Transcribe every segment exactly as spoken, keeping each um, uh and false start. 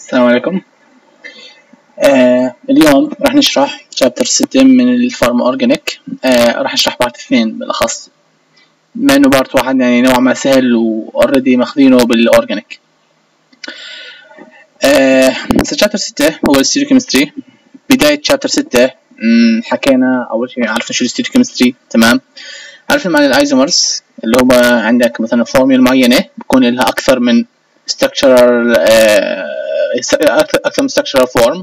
السلام عليكم. آه اليوم راح نشرح شابتر ستة من الفارما اورجانيك. آه راح نشرح بارت اثنين بالاخص، بما انه بارت واحد يعني نوعا ما سهل واوريدي ماخذينه بالاورجانيك. آه شابتر ستة هو الستيريوكيمستري. بداية شابتر ستة حكينا اول شيء عرفنا شو الستيريوكيمستري، تمام. عرفنا معنى الايزومرز اللي هو عندك مثلا فورميول معينة بكون لها اكثر من structural آه اكثر من structural form.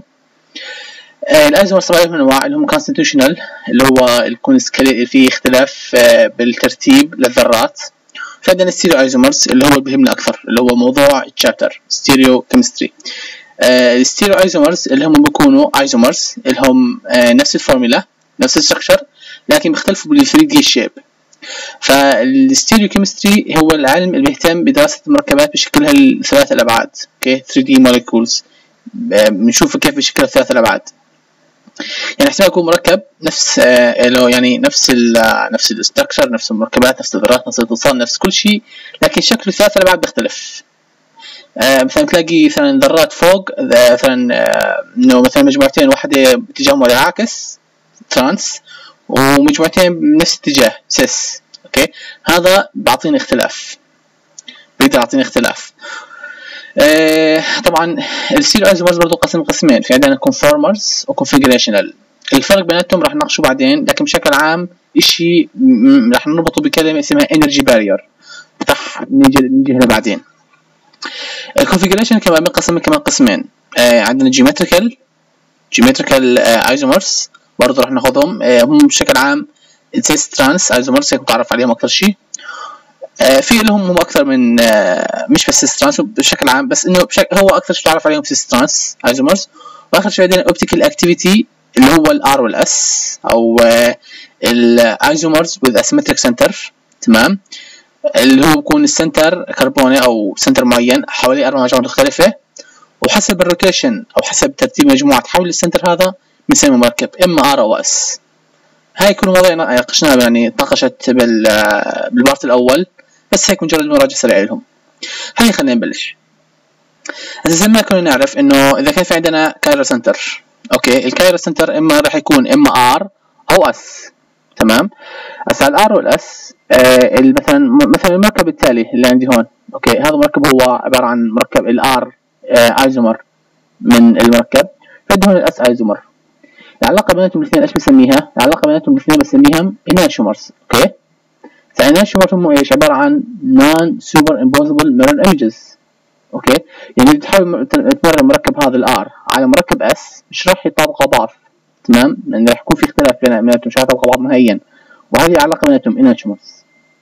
آه الايزومرز طبعا من انواع اللي هم constitutional اللي هو يكون في اختلاف آه بالترتيب للذرات. في عندنا ستيريو ايزومرز اللي هو بيهمنا اكثر اللي هو موضوع الشابتر ستيريو كيمستري. آه الستيريو ايزومرز اللي هم بيكونوا ايزومرز اللي هم آه نفس الفورمولا نفس الستركشر لكن بيختلفوا بال3 دي شيب. فالستيريو كيمستري هو العلم اللي بيهتم بدراسة المركبات بشكلها الثلاث الأبعاد، اوكي ثري دي molecules. بنشوف كيف بشكل ثلاث الأبعاد. يعني احتمال يكون مركب نفس آه لو يعني نفس ال نفس الاستراكشر، نفس المركبات، نفس الذرات، نفس الاتصال، نفس كل شيء، لكن شكل الثلاث الأبعاد بيختلف. آه مثلا تلاقي مثلا ذرات فوق مثلا آه انه مثلا مجموعتين واحدة باتجاه العاكس ترانس ومجموعتين بنفس الاتجاه سيس، اوكي هذا بعطينا اختلاف، بيقدر يعطينا اختلاف. آه طبعا الستيريو ايزومرز برضه قسم قسمين، في عندنا كونفورمرز وكونفيجريشنال. الفرق بيناتهم راح نناقشه بعدين، لكن بشكل عام اشي راح نربطه بكلمه اسمها انرجي بارير، رح نيجي نيجي هنا بعدين. الكونفيجريشن كمان بنقسم كمان قسمين، آه عندنا جيومتريكال جيومتريكال ايزومرز برضه راح ناخذهم. آه هم بشكل عام السيس ترانس ايزومرز هيك بتعرف عليهم اكثر شيء. آه في لهم هم اكثر من آه مش بس سيس ترانس بشكل عام، بس انه بشكل هو اكثر شيء تعرف عليهم سيس ترانس ايزومرز. واخر شيء عندنا اوبتيكال اكتيفيتي اللي هو الار والاس او آه الايزومرز وذ اسيمتريك سنتر، تمام، اللي هو بيكون السنتر كربوني او سنتر معين حواليه اربع مجموعات مختلفه، وحسب الروتيشن او حسب ترتيب مجموعات حول السنتر هذا بنسميه مركب اما ار او اس. هاي كل مواضيع ناقشناها يعني تناقشت بالبارت الاول، بس هيك مجرد مراجعه سريعه لهم. هاي خلينا نبلش. زي ما كنا نعرف انه اذا كان في عندنا كايرو سنتر، اوكي الكايرو سنتر اما راح يكون اما ار او اس، تمام. هسه الار والاس آه مثلا مثلا المركب التالي اللي عندي هون، اوكي هذا المركب هو عباره عن مركب الار آه ايزومر من المركب، فعندي هون الاس ايزومر. العلاقه بيناتهم الاثنين ايش بسميها؟ العلاقه بيناتهم الاثنين بسميهم انانشومرز، اوكي. فانانشومرز هم ايش؟ عباره عن نون سوبر امبوزبل ميرور ايمجز، اوكي. يعني بتحاول تمرر المركب هذا الار على مركب اس مش راح يطابقوا بعض، تمام، لان راح يكون في اختلاف بيناتهم مش راح يطابقوا بعض نهائيا، وهذه العلاقه بيناتهم انانشومرز.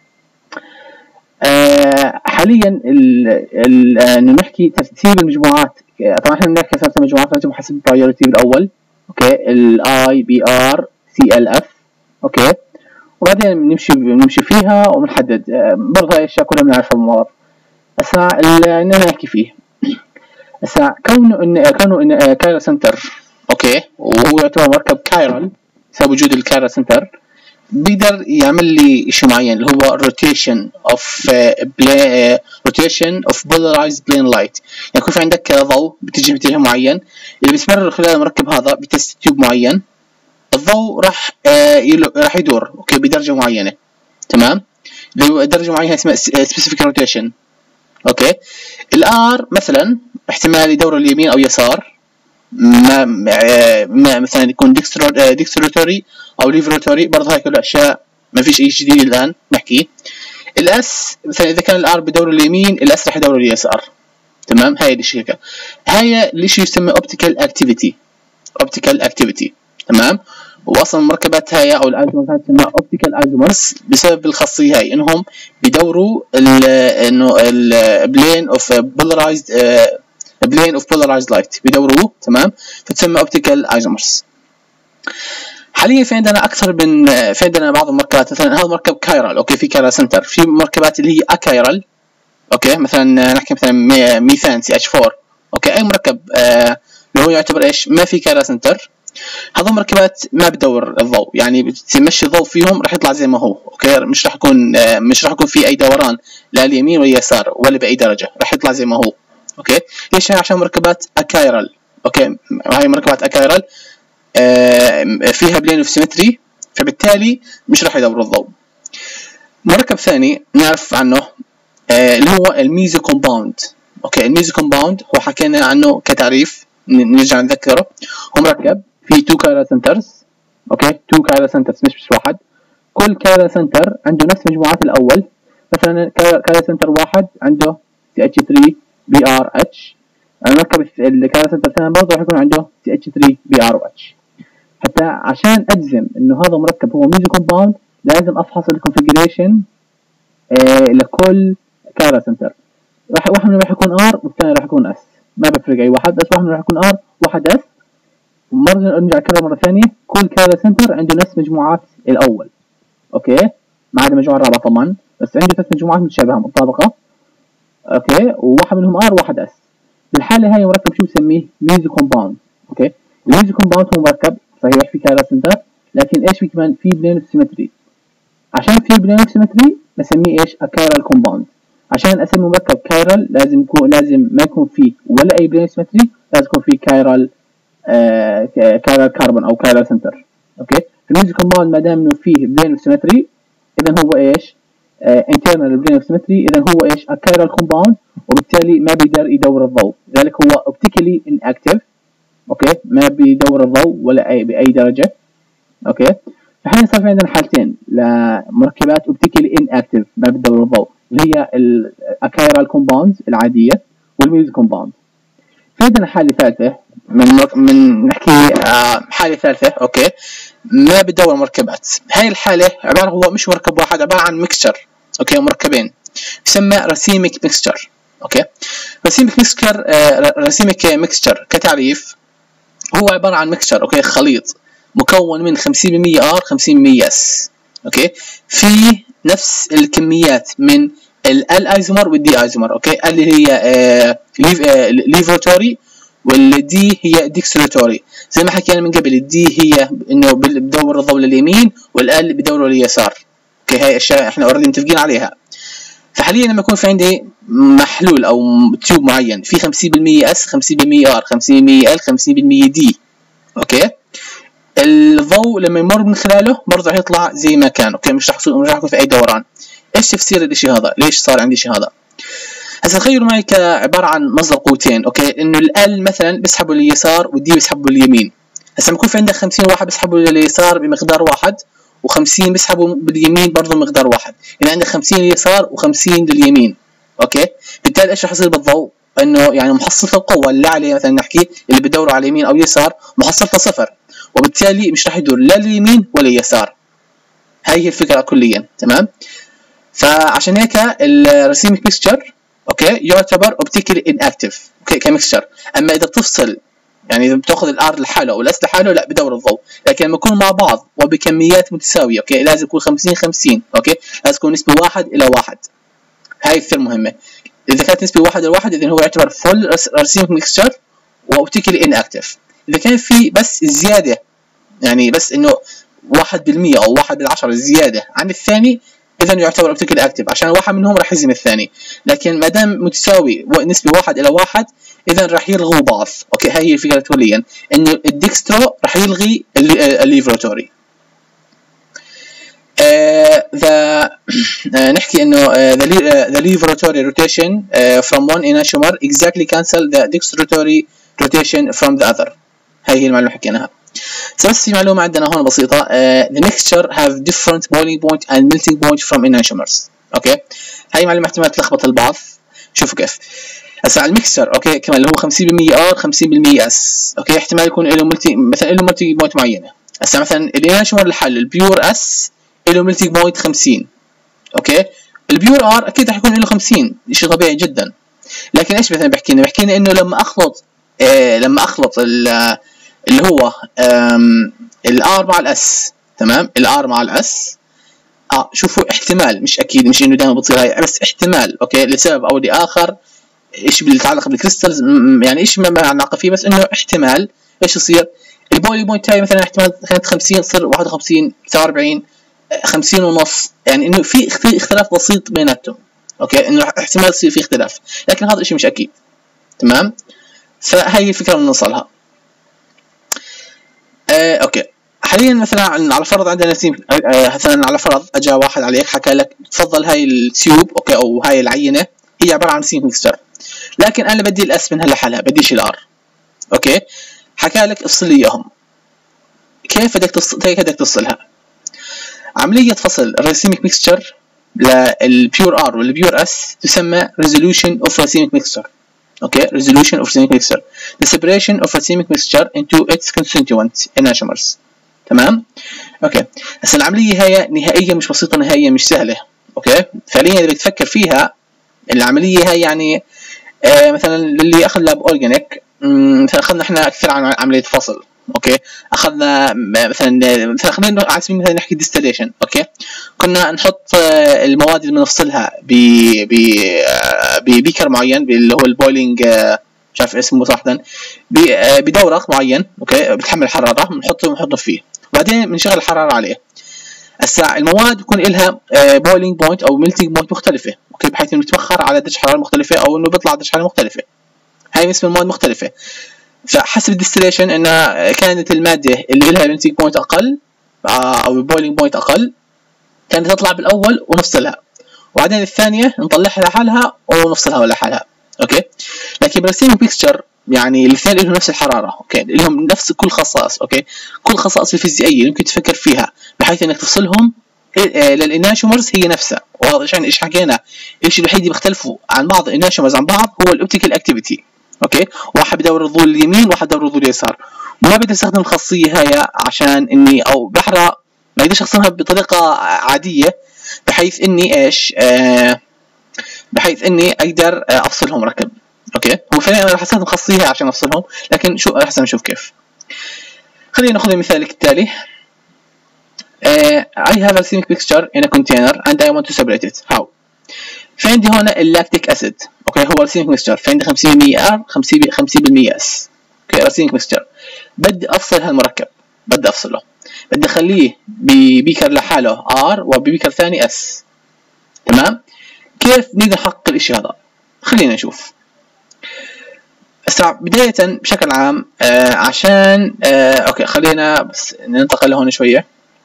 آه حاليا انه نحكي ترتيب المجموعات، طبعا احنا بنحكي ثلاث مجموعات نرتبهم حسب البرايورتي بالاول، اوكي الاي بي ار سي ال اف، اوكي، وبعدين بنمشي بنمشي فيها وبنحدد آه برضه هاي الاشياء كلها بنعرفها بالمواضيع. هسا اللي بدنا نحكي فيه هسا كونه ان كونه ان كايرو سنتر، اوكي، وهو يعتبر مركب كايرال بسبب وجود الكايرو سنتر، بيقدر يعمل لي شيء معين اللي هو rotation of uh, uh, rotation of polarized plane light. يعني يكون في عندك ضوء بتجي باتجاه معين اللي بيستمر خلال المركب هذا بتست تيوب معين، الضوء راح uh, راح يدور اوكي بدرجه معينه، تمام، درجه معينه اسمها specific rotation، اوكي. الار مثلا احتمال يدور اليمين او يسار، ما, ما مثلا يكون ديكستروتوري او ليفروتوري، برضه هاي كل اشياء ما فيش اي جديد الان نحكي. الاس مثلا اذا كان الار بدور اليمين الاس راح يدور اليسار، تمام. هاي الشيء هيك، هاي الشيء يسمى اوبتيكال اكتيفيتي، اوبتيكال اكتيفيتي، تمام. واصلا المركبات هاي او الايزومرز تسمى اوبتيكال ايزومرز بسبب الخاصيه هاي انهم بدوروا انه البلين اوف بولارايزد بلين اوف بولارايزد لايت بدوروه، تمام، فتسمى اوبتيكال ايزومرز. حاليا في عندنا اكثر من في عندنا بعض المركبات، مثلا هذا مركب كايرال، اوكي، في كايرال سنتر. في مركبات اللي هي اكايرال، اوكي، مثلا نحكي مثلا ميثان سي اتش فور، اوكي، اي مركب آه اللي هو يعتبر ايش ما في كايرال سنتر. هذول مركبات ما بدور الضوء، يعني بتمشي الضوء فيهم راح يطلع زي ما هو، اوكي، مش راح يكون آه مش راح يكون في اي دوران لا اليمين ولا اليسار ولا باي درجه، راح يطلع زي ما هو، اوكي. ليش؟ عشان مركبات اكايرال. اوكي، هاي مركبات اكايرال آه فيها بلين اوف سيمتري، فبالتالي مش راح يدور الضوء. مركب ثاني نعرف عنه آه اللي هو الميزو كومباوند. اوكي، الميزو كومباوند هو حكينا عنه كتعريف، نرجع نذكره. هو مركب فيه تو كايرال سنترز. اوكي، تو كايرال سنترز مش بس واحد. كل كايرال سنتر عنده نفس مجموعات الاول. مثلا كايرال سنتر واحد عنده سي اتش ثري بي ار اتش، المركب الكايرال سنتر الثاني برضه راح يكون عنده سي اتش ثري بي ار اتش. حتى عشان اجزم انه هذا مركب هو ميزو كومباوند لازم افحص الكونفيجريشن آه لكل كايرال سنتر. راح واحد منهم راح يكون ار والثاني راح يكون اس، ما بفرق اي واحد، بس واحد منهم راح يكون ار واحد اس. مرة نرجع نكرر مرة ثانية، كل كايرال سنتر عنده نفس مجموعات الاول. اوكي، ما عدا المجموعة الرابعة طبعا، بس عنده ثلاث مجموعات متشابهة مطابقة. اوكي، وواحد منهم ار وواحد اس. بالحالة هاي مركب شو بسميه؟ ميزو كومباوند. اوكي، الميزو كومباوند هو مركب صحيح في كايرال سنتر، لكن ايش في كمان؟ في بلين اوف سيمتري. عشان في بلين اوف سيمتري بسميه ايش؟ كايرال كومباوند. عشان اسمي مركب كايرال لازم يكون لازم ما يكون فيه ولا اي بلين اوف سيمتري، لازم يكون فيه كايرال آه كايرال كاربون او كايرال سنتر. اوكي، الميزو كومباوند ما دام انه فيه بلين اوف سيمتري اذا هو ايش؟ انترنال بلين اوف سيمتري، اذا هو ايش؟ كايرال كومباوند، وبالتالي ما بيقدر يدور الضوء، لذلك هو اوبتيكالي ان اكتف. اوكي، ما بيدور الضوء ولا اي باي درجه. اوكي، فحين صار في عندنا حالتين لمركبات اوبتيكالي ان اكتف ما بتدور الضوء، اللي هي الكايرال كومباوند العاديه والميزو كومباوند. في عندنا حاله ثالثه من من نحكي حاله ثالثه اوكي ما بتدور مركبات. هاي الحاله عباره هو مش مركب واحد، عباره عن ميكستشر. اوكي، مركبين، يسمى راسيميك ميكستشر. اوكي، راسيميك ميكستشر آه راسيميك ميكستشر كتعريف هو عباره عن ميكستشر اوكي خليط مكون من خمسين بالمية ار خمسين بالمية اس. اوكي، في نفس الكميات من ال ايزومر والدي ايزومر. اوكي، اللي هي آه ليف آه ليفروتوري والدي هي ديكستروتوري. زي ما حكينا من قبل، الدي هي انه بدور الضوء لليمين والال بدوره لليسار. اوكي، هاي اشياء احنا اوريدي متفقين عليها. فحاليا لما يكون في عندي محلول او تيوب معين في خمسين بالمية اس خمسين بالمية ار خمسين بالمية ال خمسين بالمية دي، اوكي، الضوء لما يمر من خلاله برضه هيطلع زي ما كان. اوكي، مش راح مش راح يكون في اي دوران. ايش تفسير الاشي هذا؟ ليش صار عندي شيء هذا؟ هسه تخيلوا معي كعباره عن مصدر قوتين. اوكي، انه ال مثلا بيسحبوا لليسار والدي بيسحبوا لليمين. هسه لما يكون في عندك خمسين واحد بيسحبوا لليسار بمقدار واحد و50 بيسحبوا باليمين برضه بمقدار واحد، يعني عندك خمسين لليسار و50 لليمين. اوكي، بالتالي ايش راح يصير بالضوء؟ انه يعني محصله القوه اللي عليه مثلا نحكي اللي بدوروا على اليمين او اليسار محصلته صفر، وبالتالي مش راح يدور لا اليمين ولا اليسار. هاي هي الفكره كليا. تمام، فعشان هيك الراسيميك ميكستشر اوكي يعتبر اوبتيكالي اناكتيف اوكي كميكستشر. اما اذا بتفصل يعني اذا بتاخذ الار لحاله والاس لحاله لا بدور الضوء، لكن لما يكونوا مع بعض وبكميات متساويه اوكي لازم يكون خمسين خمسين. اوكي، لازم تكون نسبه واحد الى واحد. هاي كثير مهمه. اذا كانت نسبه واحد الى واحد اذا هو يعتبر فول راسيميك ميكستشر واوبتيكالي اناكتيف. اذا كان في بس زياده يعني بس انه واحد بالمية او واحد بالعشرة زياده عن الثاني اذا يعتبر اوبتيكالي اكتف، عشان واحد منهم راح يهزم الثاني. لكن ما دام متساوي نسبه واحد الى واحد اذا راح يلغوا بعض. اوكي، هاي هي الفكره كليا، انه الديكسترو راح يلغي الليفروتوري. ذا uh, uh, نحكي انه uh, the, uh, the leveratory rotation uh, from one enantiomer exactly cancel the dextratory rotation from the other. هاي هي المعلومه اللي حكيناها. بس في معلومه عندنا هون بسيطه. uh, the mixture have different boiling point and melting point from enantiomers. اوكي، هاي معلومه احتمال تلخبط البعض. شوفوا كيف هسه على الميكسر اوكي كمان اللي هو خمسين بالمية ار خمسين بالمية اس. اوكي، احتمال يكون له ملتي مثلا له ملتي بوينت معينه. هسه مثلا الانانشومر الحل البيور اس له ملتي بوينت خمسين. اوكي، البيور ار اكيد راح يكون له خمسين، شيء طبيعي جدا. لكن ايش مثلا بحكي لنا بحكي لنا انه لما اخلط آه لما اخلط اللي هو الار مع الاس. تمام، الار مع الاس اه شوفوا احتمال مش اكيد مش انه دائما بتصير هاي بس احتمال اوكي لسبب او لاخر ايش بيتعلق بالكريستالز يعني ايش ما علاقه فيه بس انه احتمال ايش يصير البولي بوينت هاي مثلا احتمال كانت خمسين تصير واحد وخمسين تسعة وأربعين خمسين ونص، يعني انه في اختلاف بسيط بيناتهم. اوكي، انه احتمال يصير في اختلاف لكن هذا الشيء مش اكيد. تمام. فهي الفكره اللي نوصلها. آه اوكي حاليا مثلا على فرض عندنا سيم، آه مثلا على فرض اجى واحد عليك حكى لك تفضل هاي التيوب اوكي او هاي العينه هي عباره عن سيم ميكستشر، لكن انا بدي الاس منها لحالها، بديش الار. اوكي حكى لك افصل لي اياهم. كيف بدك تصل كيف بدك تفصلها؟ عمليه فصل الريسيميك ميكستشر للبيور ار والبيور اس تسمى resolution of racemic mixture. اوكي resolution of racemic mixture the separation of racemic mixture into its constituent enantiomers. تمام. اوكي هسه العمليه هي نهائيا مش بسيطه، نهائيا مش سهله. اوكي فعليا اذا بدك تفكر فيها العمليه هي يعني آه مثلا اللي اخذ لاب اورجانيك، مثلا اخذنا احنا كثير عن عمليه فصل. اوكي اخذنا مثلا مثلا خلينا على سبيل المثال نحكي ديستليشن. اوكي كنا نحط المواد اللي بنفصلها ب ببيكر معين اللي هو البويلينج، مش عارف اسمه صراحه، بدورق معين اوكي بتحمل حراره، بنحطه بنحطه فيه وبعدين بنشغل الحراره عليه. هسه المواد بيكون لها بويلينج بوينت او ميلتينج بوينت مختلفه، اوكي بحيث انه بتبخر على درجه حراره مختلفه او انه بيطلع درجه حراره مختلفه. هاي اسم المواد مختلفه. فحسب الديستليشن ان كانت الماده اللي لها ميلتينج بوينت اقل او البويلينج بوينت اقل كانت تطلع بالاول ونفصلها، وبعدين الثانيه نطلعها لحالها ونفصلها لحالها. اوكي لكن بالريسيميك ميكستشر يعني الاثنين لهم نفس الحراره، اوكي لهم نفس كل خصائص، اوكي كل خصائص الفيزيائيه يمكن تفكر فيها بحيث انك تفصلهم للاناشومرز هي نفسها. وهذا عشان ايش حكينا الشيء الوحيد اللي بيختلفوا عن بعض الاناشومرز عن بعض هو الاوبتيكال اكتيفيتي. اوكي واحد بدور الضوء اليمين وواحد بدور الضوء اليسار، وما بدي استخدم الخاصيه هاي عشان اني او بحرق ما اقدرش اخصمها بطريقه عاديه بحيث اني ايش آه بحيث اني اقدر افصلهم ركب. اوكي هو فعلا انا راح استخدم خاصيه عشان افصلهم، لكن شو راح نشوف كيف. خلينا ناخذ المثال التالي. uh, I have a racemic mixture in a container and I want to separate it. How؟ في عندي هنا اللاكتيك اسيد، اوكي هو racemic mixture، في عندي خمسين بالمية ار خمسين بالمية اس. اوكي racemic mixture بدي افصل هالمركب، بدي افصله، بدي اخليه ببيكر لحاله ار وببيكر ثاني اس. تمام. كيف نقدر نحقق الاشي هذا؟ خلينا نشوف. بداية بشكل عام آه عشان آه اوكي خلينا بس ننتقل لهون شوية.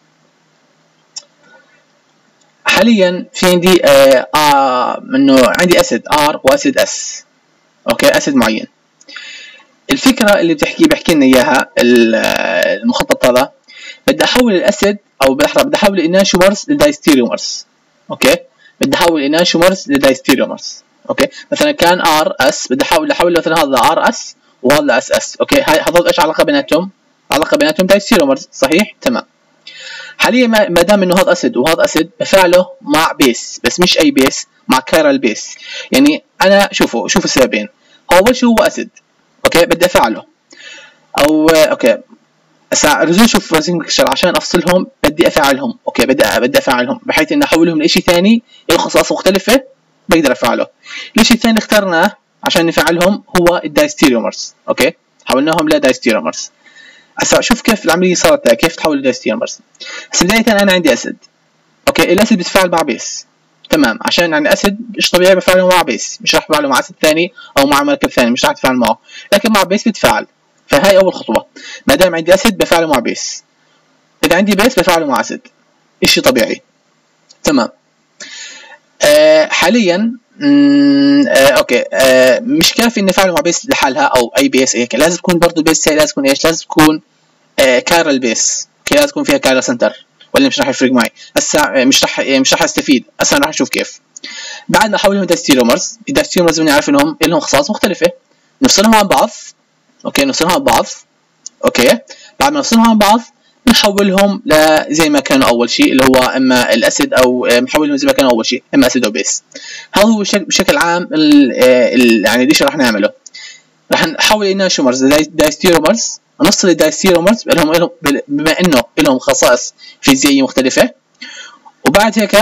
حاليا في عندي آه آه انه عندي اسيد ار واسيد اس. اوكي اسيد معين. الفكرة اللي بتحكي بحكي لنا اياها المخطط هذا، بدي احول الاسيد او بالاحرى بدي احول الاناشومرز لدايستيريومرز. اوكي بدي احول الاناشومرز لدايستيريومرز. اوكي مثلا كان ار اس بدي احول احول مثلا هذا ار اس وهذا اس اس. اوكي هذول ايش علاقه بيناتهم؟ علاقه بيناتهم دايستيريومرز صحيح؟ تمام. حاليا ما دام انه هذا اسيد وهذا اسيد بفعله مع بيس، بس مش اي بيس، مع كايرال بيس. يعني انا شوفوا شوفوا السببين. اول شيء هو اسيد اوكي بدي افعله او اوكي هسه رجعوا شوف راسيميك ميكستشر عشان افصلهم بدي افعلهم. اوكي بدي بدي افعلهم بحيث اني احولهم لشيء ثاني له خصائص مختلفه بقدر افعله. الشيء الثاني اخترناه عشان نفعلهم هو الدايستيريومرز. اوكي حولناهم لدايستيريومرز. هسه شوف كيف العمليه صارت كيف تحول لدايستيريومرز. هسه بدايه انا عندي اسيد. اوكي الاسيد بيتفاعل مع بيس. تمام عشان يعني اسيد مش طبيعي بفعله مع بيس، مش راح افعله مع اسيد ثاني او مع مركب ثاني مش راح اتفاعل معه، لكن مع بيس بيتفاعل. فهاي اول خطوه. ما دام عندي اسيد بفعله مع بيس، اذا عندي بيس بفعله مع اسيد، شيء طبيعي. تمام. آه حاليا آه اوكي آه مش كافي اني افعله مع بيس لحالها او اي بيس هيك، لازم تكون برضه البيس لازم تكون ايش؟ لازم تكون آه كارل بيس. اوكي لازم تكون فيها كارل سنتر ولا مش راح يفرق معي. هسه مش راح مش راح استفيد. هسه راح نشوف كيف. بعد ما احولهم دايستيريومرز، الدايستيريومرز بنعرف انهم لهم خصائص مختلفه، نفصلهم عن بعض. اوكي نفصلهم عن بعض. اوكي بعد ما نفصلهم عن بعض نحولهم لزي ما كانوا اول شيء اللي هو اما الاسيد او نحولهم زي ما كانوا اول شيء اما اسيد او بيس. هذا هو بشكل عام ال ال يعني ليش راح نعمله. راح نحول الاناشومرز لدايستيريومرز، نفصل الدايستيريومرز لهم لهم بما انه لهم خصائص فيزيائيه مختلفه، وبعد هيك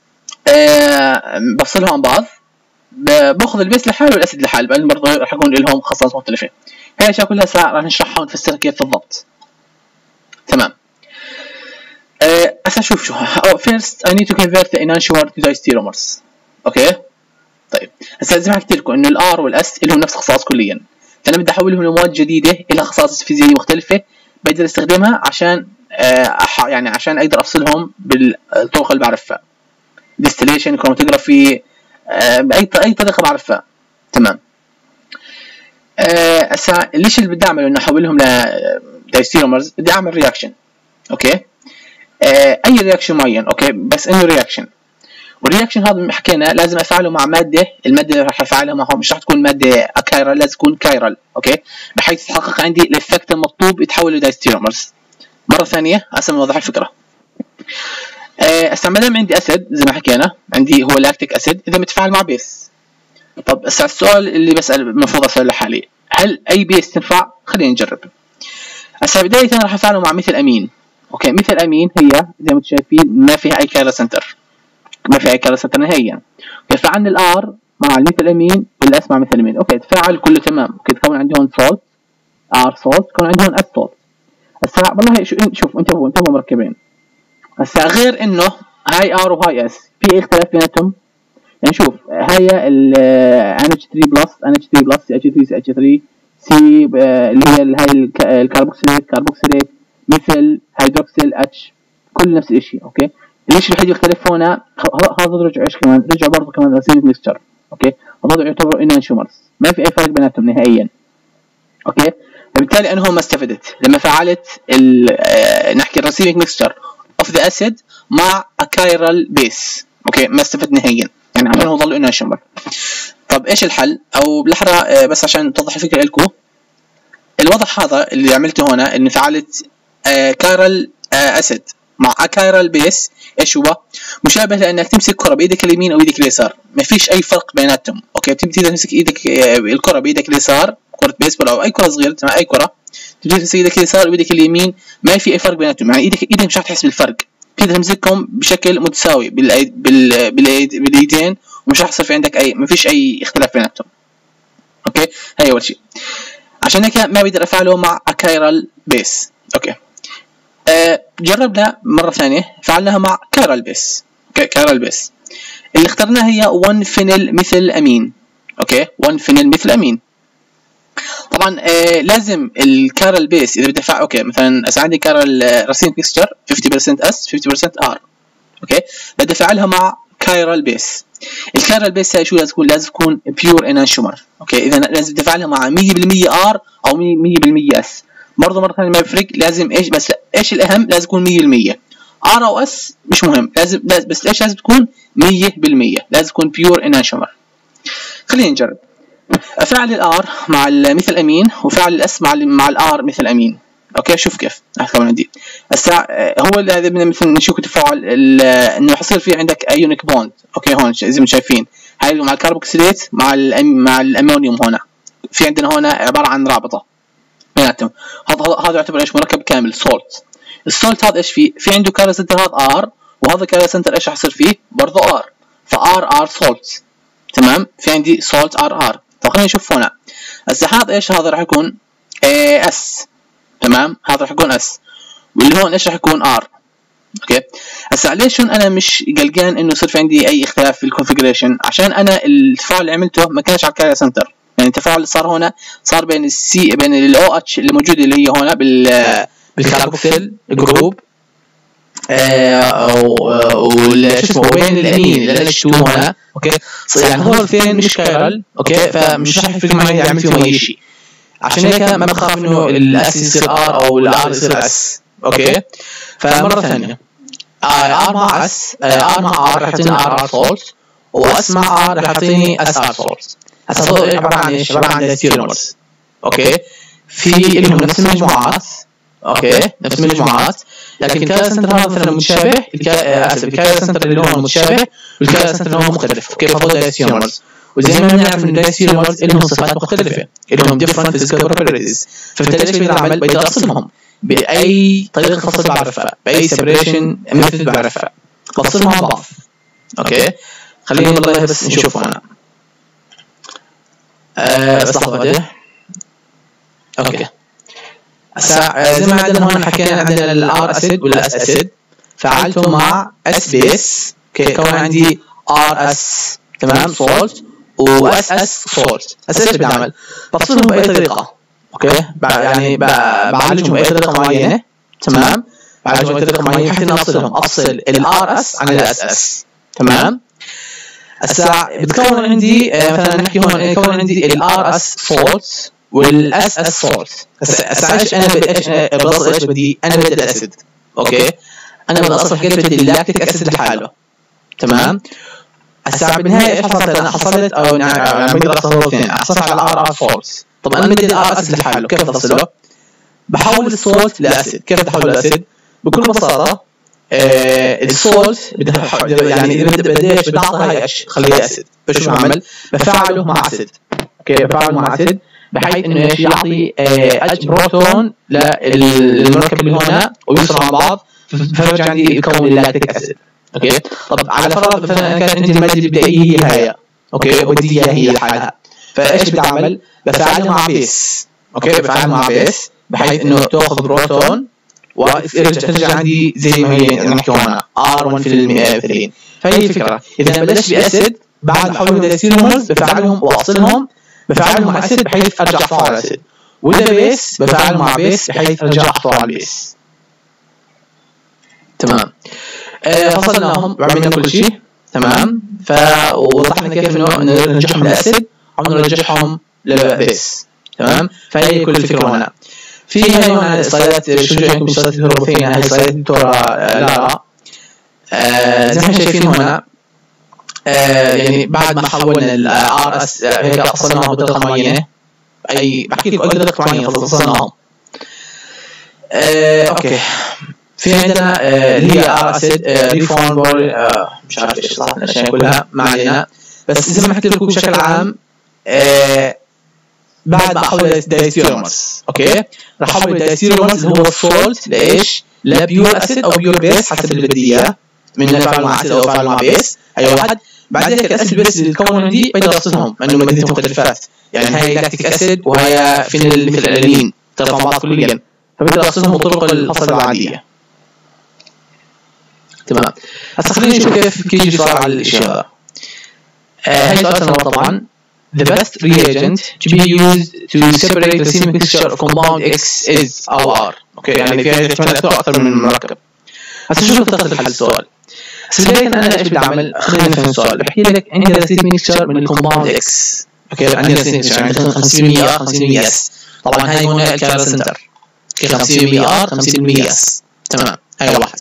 آه بفصلهم عن بعض، باخذ البيس لحاله والاسيد لحاله، لان برضه راح يكون لهم خصائص مختلفه. هاي الاشياء كلها راح نشرحها ونفسرها كيف بالضبط. تمام. هسه uh, شوف شو first I need to convert the enantiomer to diastereomers. اوكي طيب هسه زي ما حكيت لكم انه الار والاس لهم نفس الخصائص كليا، فانا بدي احولهم لمواد جديده لها خصائص فيزيائيه مختلفه بقدر استخدمها عشان أح يعني عشان اقدر افصلهم بالطرق اللي بعرفها، ديستليشن، كروماتوجرافي، باي اي طريقه بعرفها. تمام. هسه ليش اللي بدي اعمله انه احولهم لدايستيرومرز؟ بدي اعمل رياكشن. اوكي. أه اي رياكشن معين. اوكي، بس انه رياكشن، والرياكشن هذا حكينا لازم افعله مع ماده، الماده اللي راح افعلها معهم مش راح تكون ماده اكايرال، لازم تكون كايرال. اوكي، بحيث يتحقق عندي الافكت المطلوب يتحول لدايستيرومرز. مره ثانيه عشان نوضح الفكره. هسه ما دام عندي اسيد زي ما حكينا، عندي هو لاكتيك اسيد اذا متفاعل مع بيس. طب هسه السؤال اللي بسال المفروض اساله لحالي، هل اي بيس تنفع؟ خلينا نجرب. هسه بدايه راح افعله مع مثل امين. اوكي، مثل امين هي زي ما انتم شايفين ما فيها اي كايرال سنتر، ما في اي كايرال سنتر نهائيا. اوكي، فعندنا الار مع الميثيل امين والاس مع ميثيل امين. اوكي، تفاعل كله تمام. اوكي، تكون عندهم سولت ار سولت، تكون عندهم اس سولت. هسه والله شوف انتبهوا انتبهوا مركبين. هسه غير انه هاي ار وهاي اس في اختلاف بيناتهم. يعني شوف هاي ال ان اتش ثري بلس ان اتش ثري بلس سي اتش ثري سي اتش ثري سي اللي هي هاي الكربوكسيليت كربوكسيليت مثل هيدروكسيل اتش، كل نفس الشيء. اوكي، ليش الوحيد يختلف هنا؟ هذا رجع ايش كمان؟ رجع برضه كمان راسينيك ميكستشر. اوكي، هذول يعتبروا انانشومرز، ما في اي فرق بيناتهم نهائيا. اوكي، فبالتالي انا هون ما استفدت لما فعلت نحكي الراسينيك ميكستشر اوف ذا اسيد مع اكايرال بيس. اوكي، ما استفدت نهائيا، يعني عشان هو ضل انانشومر. طب ايش الحل؟ او بالاحرى بس عشان توضح الفكره لكم، الوضع هذا اللي عملته هنا اني فعلت كايرال اسيد مع اكايرال بيس. ايش هو؟ مشابه لانك تمسك كره بايدك اليمين او ايدك اليسار، ما فيش اي فرق بيناتهم. اوكي، بتبتدي تمسك ايدك الكره بايدك اليسار، كره بيسبول او اي كره صغيره، تمام، اي كره تبتدي تمسك ايدك اليسار وايدك اليمين، ما في اي فرق بيناتهم. يعني ايدك ايدك مش رح تحس بالفرق، بتقدر تمسكهم بشكل متساوي بالايد بال بالايدين، ومش رح يصير في عندك اي، ما فيش اي اختلاف بيناتهم. اوكي، هي اول شيء. عشان هيك ما بقدر افعله مع اكايرال بيس. اوكي، أه جربنا مره ثانيه فعلناها مع كايرال بيس. اوكي، كايرال بيس اللي اخترناها هي واحد فينيل مثل امين. اوكي، واحد فينيل مثل امين. طبعا آه لازم الكارل بيس اذا بدي افعل. اوكي، مثلا هسه عندي كارل راسين ميكستشر خمسين بالمية اس خمسين بالمية ار. اوكي، بدي افعلها مع كايرال بيس. الكايرال بيس هي شو لازم تكون؟ لازم تكون بيور انانشومر. اوكي، اذا لازم بدي افعلها مع مية بالمية ار او مية بالمية اس. برضه مره ثانيه ما بيفرق، لازم ايش بس ايش الاهم؟ لازم تكون مية بالمية. ار او اس مش مهم، لازم بس ايش لازم تكون مية بالمية، لازم تكون بيور انانشومر. خلينا نجرب. افعل الار مع مثل امين وفعل الاس مع مع الار مثل امين. اوكي، شوف كيف احكم عندي هسه هو هذا مثل نشوف التفاعل انه حيصير في عندك ايونيك بوند. اوكي، هون زي ما شايفين هاي مع الكربوكسيليت مع مع الامونيوم، هنا في عندنا هنا عباره عن رابطه بيناتهم. هذا هذا يعتبر ايش؟ مركب كامل سولت. السولت هذا ايش فيه؟ في عنده كارل سنتر هذا ار، وهذا كارل سنتر ايش راح يصير فيه؟ برضه ار، فار ار سولت. تمام، في عندي سولت ار ار. طب خلينا نشوف هنا هسه هذا ايش؟ هذا راح يكون اس. تمام، هذا راح يكون اس، واللي هون ايش راح يكون ار. اوكي، هسه ليش انا مش قلقان انه يصير في عندي اي اختلاف في الكونفيجريشن؟ عشان انا التفاعل اللي عملته ما كانش على الكارير سنتر، يعني التفاعل اللي صار هنا صار بين السي بين الاو اتش اللي موجوده اللي هي هنا بال بالكاربوكسيل جروب وش اسمه بين الامين اللي انا شفتوه هنا. اوكي، يعني هو الاثنين مش كايرال. اوكي، فمش راح يفرق معي اذا عملت فيهم اي شيء، عشان هيك ما بخاف انه الاس يصير ار او الار يصير اس. اوكي، فمره ثانيه ار مع اس، ار مع ار راح يعطيني ار ار سولت، واس مع ار راح يعطيني اس ار سولت. هسه هذول عباره عن ايش؟ عباره عن دايستيرومرز. اوكي، في لهم نفس المجموعات. اوكي، نفس المجموعات، لكن الكايرال سنتر هذا مثلا متشابه، اسف الكايرال سنتر اللي هو متشابه والكايرال سنتر اللي هو مختلف. اوكي، فهذول دايستيرومرز، وزي ما بنعرف ان الدايستيرومرز لهم صفات مختلفه، لهم ديفرنت فيزيكال بروبرتيز، فبالتالي ايش بقدر اعمل؟ بقدر افصلهم باي طريقه فصل بعرفها، باي سيبريشن ميثود بعرفها، بفصلهم عن بعض. اوكي، خلينا والله بس نشوف هنا آه بس لحظه بدي. اوكي، هسه زي ما عندنا هون حكينا عندنا الار اسيد ولا اس اسيد، فعلته مع اس بيس. اوكي، كون عندي ار اس تمام سولت واس اس سولت. هسه ايش بدي اعمل؟ بفصلهم باي طريقه، اوكي، يعني بعالجهم باي طريقه معينه، تمام، بعالجهم باي طريقه معينه حتى افصلهم، افصل الار اس عن الاس اس، تمام. هسه بتكون عندي مثلا نحكي هون يكون عندي الار اس سولت والاس اس سولت. هسه ايش انا ايش بوصل ايش بدي؟ انا بدي الاسيد، اوكي، انا بدي اصل حكيت بدي اللاكتيك اسيد لحاله، تمام. هسه بالنهايه ايش حصلت؟ انا حصلت او يعني بقدر اصل اثنين، حصلت على الار اس سولت. طب انا بدي الار اس لحاله، كيف افصله؟ بحول السولت لاسيد. كيف بحول الاسيد؟ بكل بساطه آه السولت بدي يعني بدي ايش بدي اعطي هاي خليها اسيد، فشو بعمل؟ بفعله مع اسيد، اوكي، بفعله مع اسيد بحيث انه ايش يعطي آه بروتون للمركب اللي هنا ويوصلوا مع بعض، فبرجع عندي يكون اللاكتيك اسيد، اوكي. طب على فرض مثلا كانت عندي الماده البدائيه هي هاي، اوكي، وبدي اياها هي لحالها، فايش بدي اعمل؟ بفعله مع بيس، اوكي، بفعله مع بيس بحيث انه تاخذ بروتون وترجع عندي زي ما هي نحكي هنا ار واحد في المية مثلين. فهي الفكره. اذا بلشت باسيد بعد بحولهم لسيرومرز بفعلهم واصلهم بفعلهم مع اسيد بحيث ارجع احطه على اسيد، واذا بيس بفعلهم مع بيس بحيث ارجع احطه على البيس، تمام. آه فصلناهم وعملنا كل شيء، تمام. فوضحنا كيف انه نرجعهم لاسيد او نرجعهم لبيس، تمام. فهي كل الفكره هنا. في هنا سلايدات شو جايكم سلايدات الروبوتين، هاي سلايدات الدكتوره لارا. آه زي ما شايفين هنا آه يعني بعد ما حولنا الار اس هيك فصلناهم بطريقه معينه، اي بحكي لكم اي طريقه معينه فصلناهم. آه اوكي، في عندنا آه اللي هي ار اسيد ريفورم آه مش عارف ايش صح الاشياء كلها ما علينا، بس زي ما حكيت لكم بشكل عام آه بعد ما احول الدايثيرومرز، اوكي، راح احول الدايثيرومرز اللي هو السولت لايش؟ لبيور اسيد او بيور بيس حسب اللي بدي اياه، من فعل مع اسيد او فعل مع بيس، اي واحد. بعد هيك الاسيد بيس اللي تكون عندي بقدر افصلهم لانه مادتين مختلفات، يعني هاي لاكتيك اسيد وهي فينيل مثل الانين ترفع مع بعض كليا، فبقدر افصلهم بطرق الفصل العاديه، تمام. هسه خلينا نشوف كيف كيجي صار على الشيء هذا. هاي سؤال طبعا the best reagent to be used to separate the same mixture of compound X is أو R. أوكي، يعني في احتمال أكثر من مركب. هسه شوف طريقة الحل السؤال. هسه بداية أنا إيش بدي أعمل؟ خلينا نفهم السؤال. بحكي لك عندي رصيد mixture من الكومباوند X. أوكي، عندي رصيد mixture عندي خمسين بالمية R خمسين بالمية S. طبعا هاي هنا الكارا سنتر. خمسين بالمية R خمسين بالمية S. تمام. هاي واحد.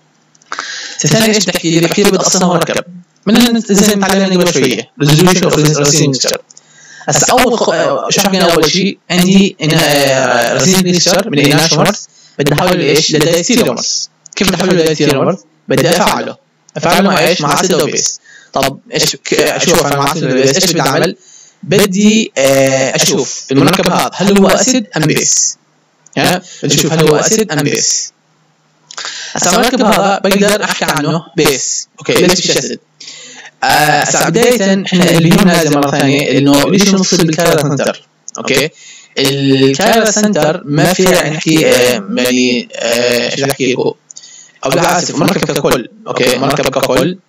ثاني إيش بحكي لي؟ بحكي لي بدي أصلا مركب. من زي ما تعلمنا قبل شويه ريزوليوشن اوف ريسين ميكستشر. هسه اول شو حكينا اول شيء عندي ان ريسين ميكستشر من الاناشومرز بدي احوله لايش؟ للدايثيرومرز. كيف بدي احوله للدايثيرومرز؟ بدي افعله افعله مع ايش؟ مع اسيد او بيس. طب ايش اشوف انا مع اسيد او بيس ايش بدي اعمل؟ بدي اشوف المركب هذا هل هو اسيد ام بيس؟ ها بدي اشوف هل هو اسيد ام بيس. هسه المركب هذا بقدر احكي عنه بيس، اوكي، ليش مش اسيد؟ هسه آه بداية احنا اللي هنا زي مرة ثانية انه ليش نوصل بالكايرا سنتر، اوكي. الكايرا سنتر ما فيها يعني نحكي آه يعني ايش بدي احكي لكم، او بالعكس مركب ككل، اوكي، مركب ككل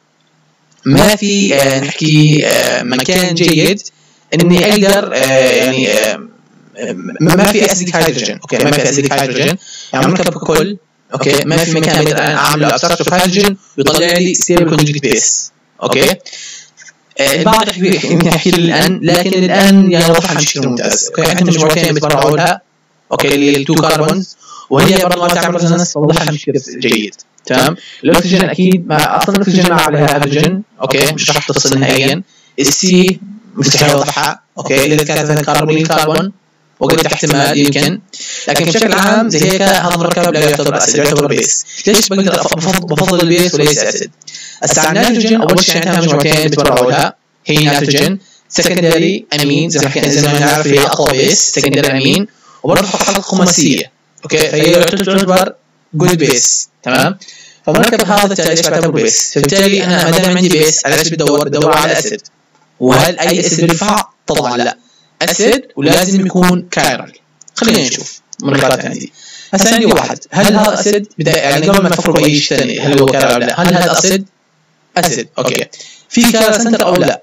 ما في آه نحكي آه مكان جيد اني اقدر آه يعني آه ما في اسيدك هيدروجين، اوكي، ما في اسيدك هيدروجين، يعني مركب ككل، اوكي، ما في مكان اقدر اعمل له ابستراكت اوف هيدروجين ويطلع لي ستيبل كونجكت بيس، اوكي. البعض يمكن يحكي الان، لكن الان يعني وضحها بشكل ممتاز، اوكي. عندنا مجموعتين بتبرعوا لها، اوكي، اللي التو كاربونز، وهي برضه ما تعمل ريزونانس، وضحها بشكل جيد، تمام. الاكسجين اكيد ما اصلا الاكسجين ما عليها هيدروجين، اوكي، مش راح تفصل نهائيا. السي مستحيل اوضحها، اوكي، اذا كانت الكربون كربون وقد احتمال يمكن، لكن بشكل عام زي هيك هذا المركب لا يعتبر اسيد، يعتبر بيس. ليش بقدر بفضل البيس وليس اسيد؟ هسه النيتروجين اول شيء عندها مجموعتين بتبرعوا لها، هي نيتروجين سكندري امين زي ما حكينا زي ما نعرف هي اقوى بيس سكندري امين، وبرضه حلقه خماسيه، اوكي، فهي تعتبر جود بيس، تمام. فمركب هذا الثالث يعتبر بيس، فبالتالي انا ما دام عندي بيس على ايش بدور؟ بدور على اسيد. وهل اي اسيد بينفع؟ طبعا لا، اسيد ولازم يكون كايرال. خلينا نشوف مركبات عندي. هسه عندي واحد، هل هذا اسيد؟ بدايه يعني قبل ما تفكروا باي شيء ثاني هل هو كايرال ولا لا، هل هذا اسيد؟ اسيد، اوكي. في كايرا سنتر او لا؟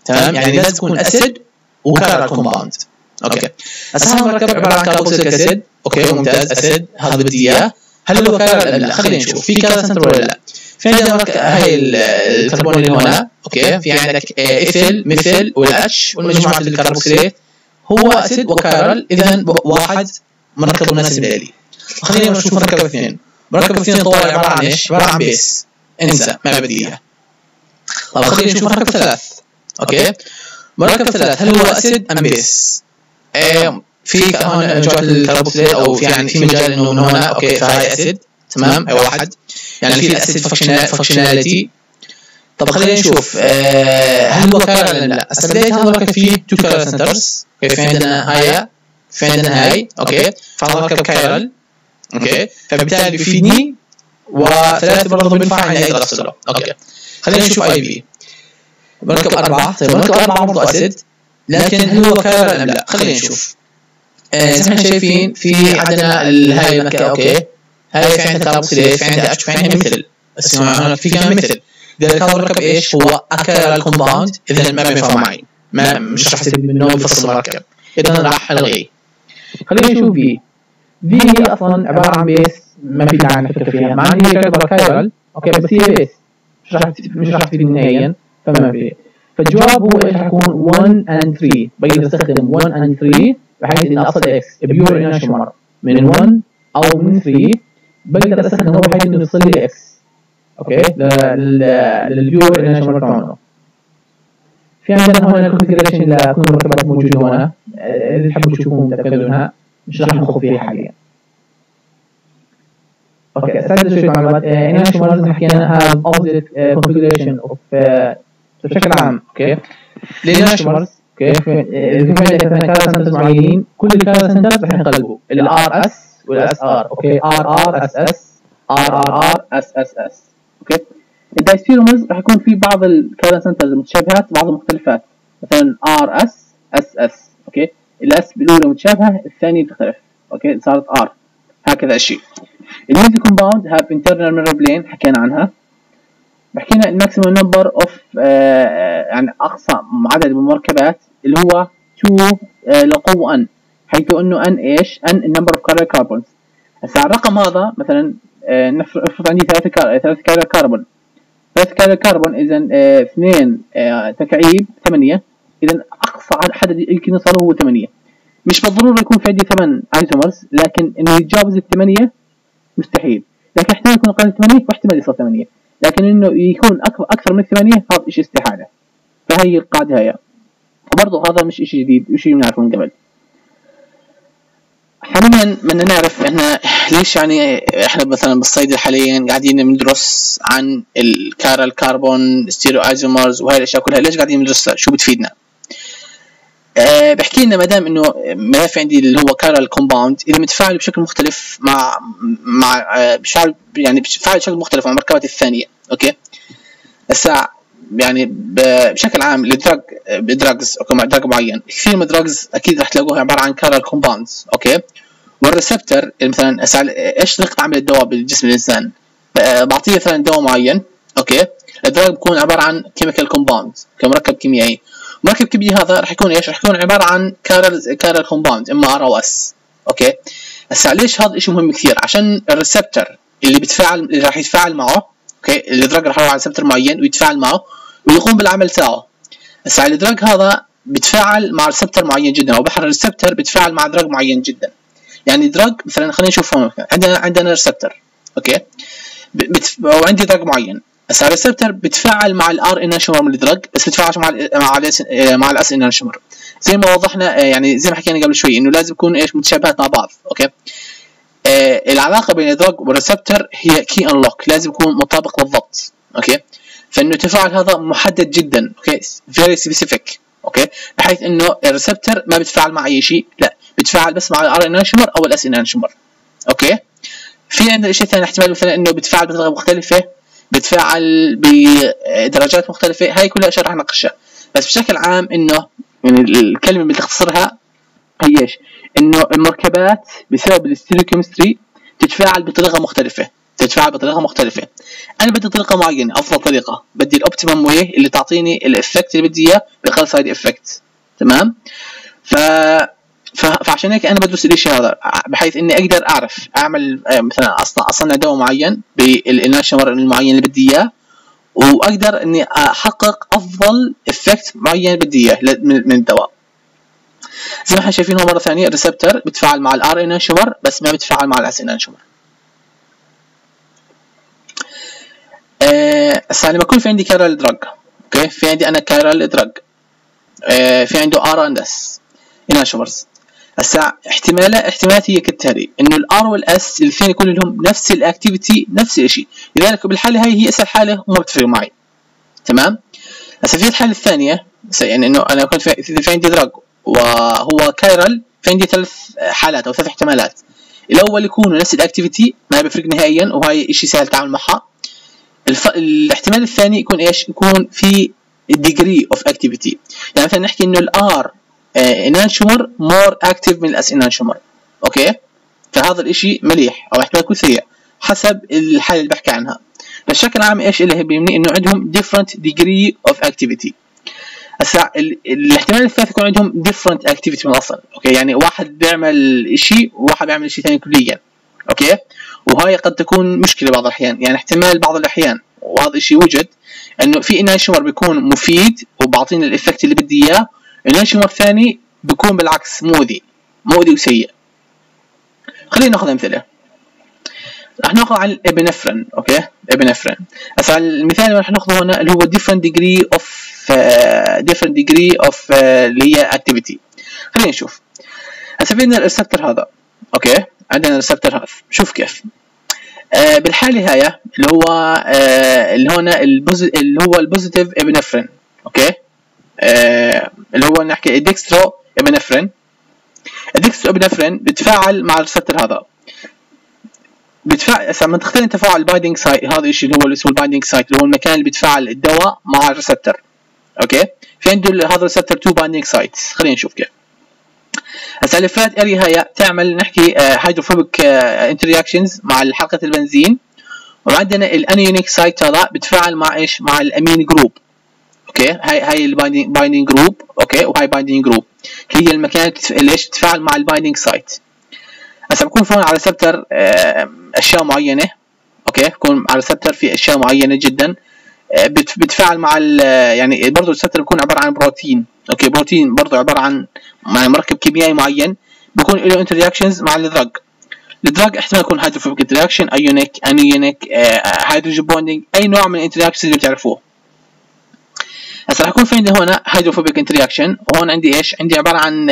تمام، يعني لازم تكون اسيد وكارال كومباوند. اوكي هسه هذا المركب عباره عن كاربوكسيليك اسيد. اوكي ممتاز، اسيد هذا بدي اياه. هل هو كارال ام لا؟ خلينا نشوف في كارال سنتر ولا لا. في عندنا مركب هاي الكربون اللي هنا. اوكي في عندك ايثيل ميثيل والاتش والمجموعه الكربوكسيليت هو اسيد وكارل، اذا واحد مركب مناسب لي. خلينا نشوف مركب اثنين. مركب اثنين طوال عباره عن ايش؟ عباره عن بيس، انسى ما بدي اياها. طب خلينا نشوف مركب ثلاث. اوكي مركب ثلاث هل هو اسيد ام بيس؟ ايه في هون مجموعه الكربوكسيليت او في يعني في مجال انه من هنا. اوكي فهي اسيد تمام، اي واحد يعني في الاسيد فانكشناليتي. طب خلينا نشوف آه هل هو كارل ولا لا. هسه بدايه هذا المركب فيه تو كارل سنترز. اوكي في عندنا هاي في عندنا هاي. اوكي فهذا مركب كارل. اوكي فبالتالي بيفيدني وثلاثه برضه بينفع اني اقدر افصله. اوكي خلينا نشوف اي بي مركب اربعه. طيب مركب اربعه برضه اسيد، لكن هل هو كارل ام لا؟ خلينا نشوف. آه زي ما احنا شايفين في عندنا هاي المركب. اوكي هاي في عندها كاربوكسيليت، في عندها اتش، في عندها مثل، بس هنا في كمان مثل. لذلك هذا المركب ايش؟ هو اكارال كومباوند، اذا ما بينفع معي، ما مش راح استفيد منه بفصل المركب، اذا راح الغيه. خلينا نشوف في في هي اصلا عباره عن بيس ما في داعي نفكر فيها، مع ان هي تعتبر كايرال. اوكي بس هي بيس مش راح مش راح تفيد نهائيا، فما في. فالجواب هو ايش راح يكون واحد and ثلاثة. بقدر استخدم واحد and ثلاثة بحيث ان اصل اكس بيور انانشومر من واحد او من ثلاثة، بقدر استخدمه بحيث انه يوصل لي اكس. اوكي للبيور انانشومر تاعونه. في عندنا هون الكونفيجريشن لكل المركبات موجوده هنا، اللي تحبوا تشوفوهم تاكدونها، مش راح ندخل فيها حاليا. اوكي استعد شويه معلومات. انانشومر زي ما حكينا هذا اوبجكت كونفيجريشن اوف بشكل عام. اوكي الانانشومرز. اوكي في عندك مثلا كارل سنترز معينين، كل الكارل سنترز راح ينقلبوا الار اس والاس ار. اوكي ار ار اس اس ار ار ار اس اس اس. اوكي الدايستيرومرز راح يكون في بعض الكارل سنترز متشابهات بعض المختلفات، مثلا ار اس اس اس. اوكي الاس الاولى متشابهه الثانيه تختلف. اوكي صارت ار، هكذا الشيء. الميثيل كومباوند هاف انترنال ميرور بلين حكينا عنها. بحكينا الماكسيمم نمبر اوف يعني اقصى عدد من المركبات اللي هو اثنين آه لقوه ان، حيث انه ان ايش؟ ان النمبر اوف كارل كاربونز. هسه الرقم هذا مثلا آه نفرض عندي ثلاثه كار... ثلاثه كارل كاربون ثلاثه كارل كاربون اذا آه اثنين آه تكعيب ثمانيه، اذا اقصى عدد يمكن يوصله هو ثمانيه. مش بالضروره يكون في عندي ثمان ايزومرز، لكن انه يتجاوز الثمانيه مستحيل، لكن احتمال يكون اقل من ثمانيه واحتمال يصل ثمانيه، لكن انه يكون اكثر من ثمانيه هذا شيء استحاله. فهي القاعده هي، وبرضه هذا مش شيء جديد، شيء بنعرفه من قبل. حاليا بدنا نعرف احنا ليش يعني احنا مثلا بالصيدله حاليا قاعدين ندرس عن الكارل كاربون ستيريو ايزومرز وهي الاشياء كلها، ليش قاعدين ندرسها؟ شو بتفيدنا؟ أه بحكي لنا ما دام انه ملف عندي اللي هو كارل كومباوند اذا متفاعل بشكل مختلف مع مع أه بشكل يعني بتفاعل بشكل مختلف مع المركبات الثانيه. اوكي هسه يعني بشكل عام الدراج بدراجز اوكي مع دراج معين، كثير من الدراجز اكيد راح تلاقوها عباره عن كارل كومباوندز. اوكي والريسبتر مثلا ايش طريقه عمل الدواء بالجسم الانسان؟ بعطيه مثلا دواء معين. اوكي الدراج بيكون عباره عن كيميكال كومباوند كمركب كيميائي. مركب كيميائي هذا راح يكون ايش؟ راح يكون عباره عن كارل كارل كومباوند اما ار او اس. اوكي هسه ليش هذا الشيء مهم كثير؟ عشان الريسبتر اللي بيتفاعل اللي راح يتفاعل معه. اوكي الدراج راح يروح على ريسبتر معين ويتفاعل معه ويقوم بالعمل تاعه. هسه الدراج هذا بيتفاعل مع ريسبتر معين جدا، او بحر الريسبتر بيتفاعل مع دراج معين جدا. يعني دراج مثلا خلينا نشوف هون عندنا عندنا ريسبتر. اوكي بتف... وعندي دراج معين. هسه الريسبتر بيتفاعل مع الار انانشومر من الدراج، بس بيتفاعل مع ال مع ال مع الاس انانشومر زي ما وضحنا. يعني زي ما حكينا قبل شوي انه لازم يكون ايش متشابهات مع بعض. اوكي آه العلاقه بين الدراج والريسبتر هي كي انلوك، لازم يكون مطابق بالضبط. اوكي فانه التفاعل هذا محدد جدا. اوكي فيري سبيسيفيك. اوكي بحيث انه الريسبتر ما بيتفاعل مع اي شيء، لا بيتفاعل بس مع الار انانشومر او الاس انانشومر. اوكي في عندنا شيء ثاني احتمال مثلا انه بيتفاعل بطريقه مختلفه، بيتفاعل بدرجات مختلفه، هاي كلها اشياء راح نناقشها. بس بشكل عام انه يعني الكلمه اللي بتختصرها هي ايش؟ انه المركبات بسبب الستيريوكيمستري تتفاعل بطريقه مختلفه. تتفاعل بطريقه مختلفه. انا بدي طريقه معينه، افضل طريقه، بدي الاوبتيمم واي اللي تعطيني الافكت اللي بدي اياه بأقل سايد افكت. تمام. ف فعشان هيك انا بدرس الشيء هذا بحيث اني اقدر اعرف اعمل مثلا اصنع اصنع دواء معين بالانانشومر المعين اللي بدي اياه، واقدر اني احقق افضل افكت معين بدي اياه من الدواء. زي ما احنا شايفين هون مره ثانيه الريسبتور بتفاعل مع الار انانشومر بس ما بتفاعل مع الاس انانشومر. هسه لما يكون في عندي كايرال دراج، اوكي، في عندي انا كايرال دراج، أه في عنده ار اند اس انانشومرز. هسه احتمالات احتمالات هي كالتالي، انه الار والاس الاثنين يكون لهم نفس الاكتيفيتي نفس الشيء، لذلك بالحاله هاي هي اسهل حاله وما بتفرق معي. تمام. هسه في الحاله الثانيه يعني انه انا كنت في, في عندي دراج وهو كايرال، في عندي ثلاث حالات او ثلاث احتمالات. الاول يكونوا نفس الاكتيفيتي ما بيفرق نهائيا وهي شيء سهل التعامل معها. الف... الاحتمال الثاني يكون ايش؟ يكون في degree of activity، يعني مثلا نحكي انه الار انانشومر مور اكتف من الاس انانشومر، اوكي، فهذا الاشي مليح او احتمال يكون سيء حسب الحاله اللي بحكي عنها. بشكل عام ايش اللي بيمني انه عندهم different degree of activity. هسا الاحتمال الثالث يكون عندهم different activity من الاصل، اوكي، يعني واحد بيعمل شيء وواحد بيعمل شيء ثاني كليا، اوكي، وهاي قد تكون مشكله بعض الاحيان، يعني احتمال بعض الاحيان وهذا الشيء وجد انه في انانشومر بيكون مفيد وبعطينا الافكت اللي بدي اياه، انانشومر ثاني بيكون بالعكس مؤذي مؤذي وسيء. خلينا ناخذ امثله. راح ناخذ عن الابنفرين، اوكي، ابنفرين. هسه المثال اللي راح ناخذه هنا اللي هو different degree of uh, different degree of uh, اللي هي activity. خلينا نشوف. هسه في عندنا الريسبتور هذا، اوكي، عندنا الريسبتور هذا، شوف كيف. آه بالحاله هاي اللي هو آه اللي هنا اللي هو البوزيتيف ابنفرين، اوكي، آه اللي هو نحكي الديكسترو ابنفرين. الديكسترو ابنفرين بتفاعل مع الريسبتور هذا، بتفاعل هسه منطقتين تفاعل البايندينج سايت، هذا الشيء اللي هو اللي اسمه البايندينج سايت اللي هو المكان اللي بيتفاعل الدواء مع الريسبتور، اوكي، في عنده هذا الريسبتور تو بايندينج سايتس. خلينا نشوف كيف. هسه الفلات اريا هي تعمل نحكي هيدروفوبيك انتراكشنز مع حلقه البنزين، وعندنا الانيونيك سايت هذا بتفاعل مع ايش؟ مع الامين جروب، اوكي، هاي هاي البايندينج جروب، اوكي، وهاي بايندينج جروب هي المكان اللي ايش تتفاعل مع البايندينج سايت. هسه بكون فون على ريسبتور اشياء معينه، اوكي، بكون على ريسبتور في اشياء معينه جدا بتفاعل مع يعني برضه الريسبتور بيكون عباره عن بروتين، اوكي، بروتين برضه عباره عن مركب كيميائي معين بيكون له انتراكشنز مع الدراج. الدراج احتمال يكون هيدروفوبيك انتراكشن، ايونيك، انيونيك، هيدروجين بوندينج، اي نوع من الانتراكشنز اللي بتعرفوه. هسه راح يكون في عندي هنا هيدروفوبيك انتراكشن، وهون عندي ايش؟ عندي عباره عن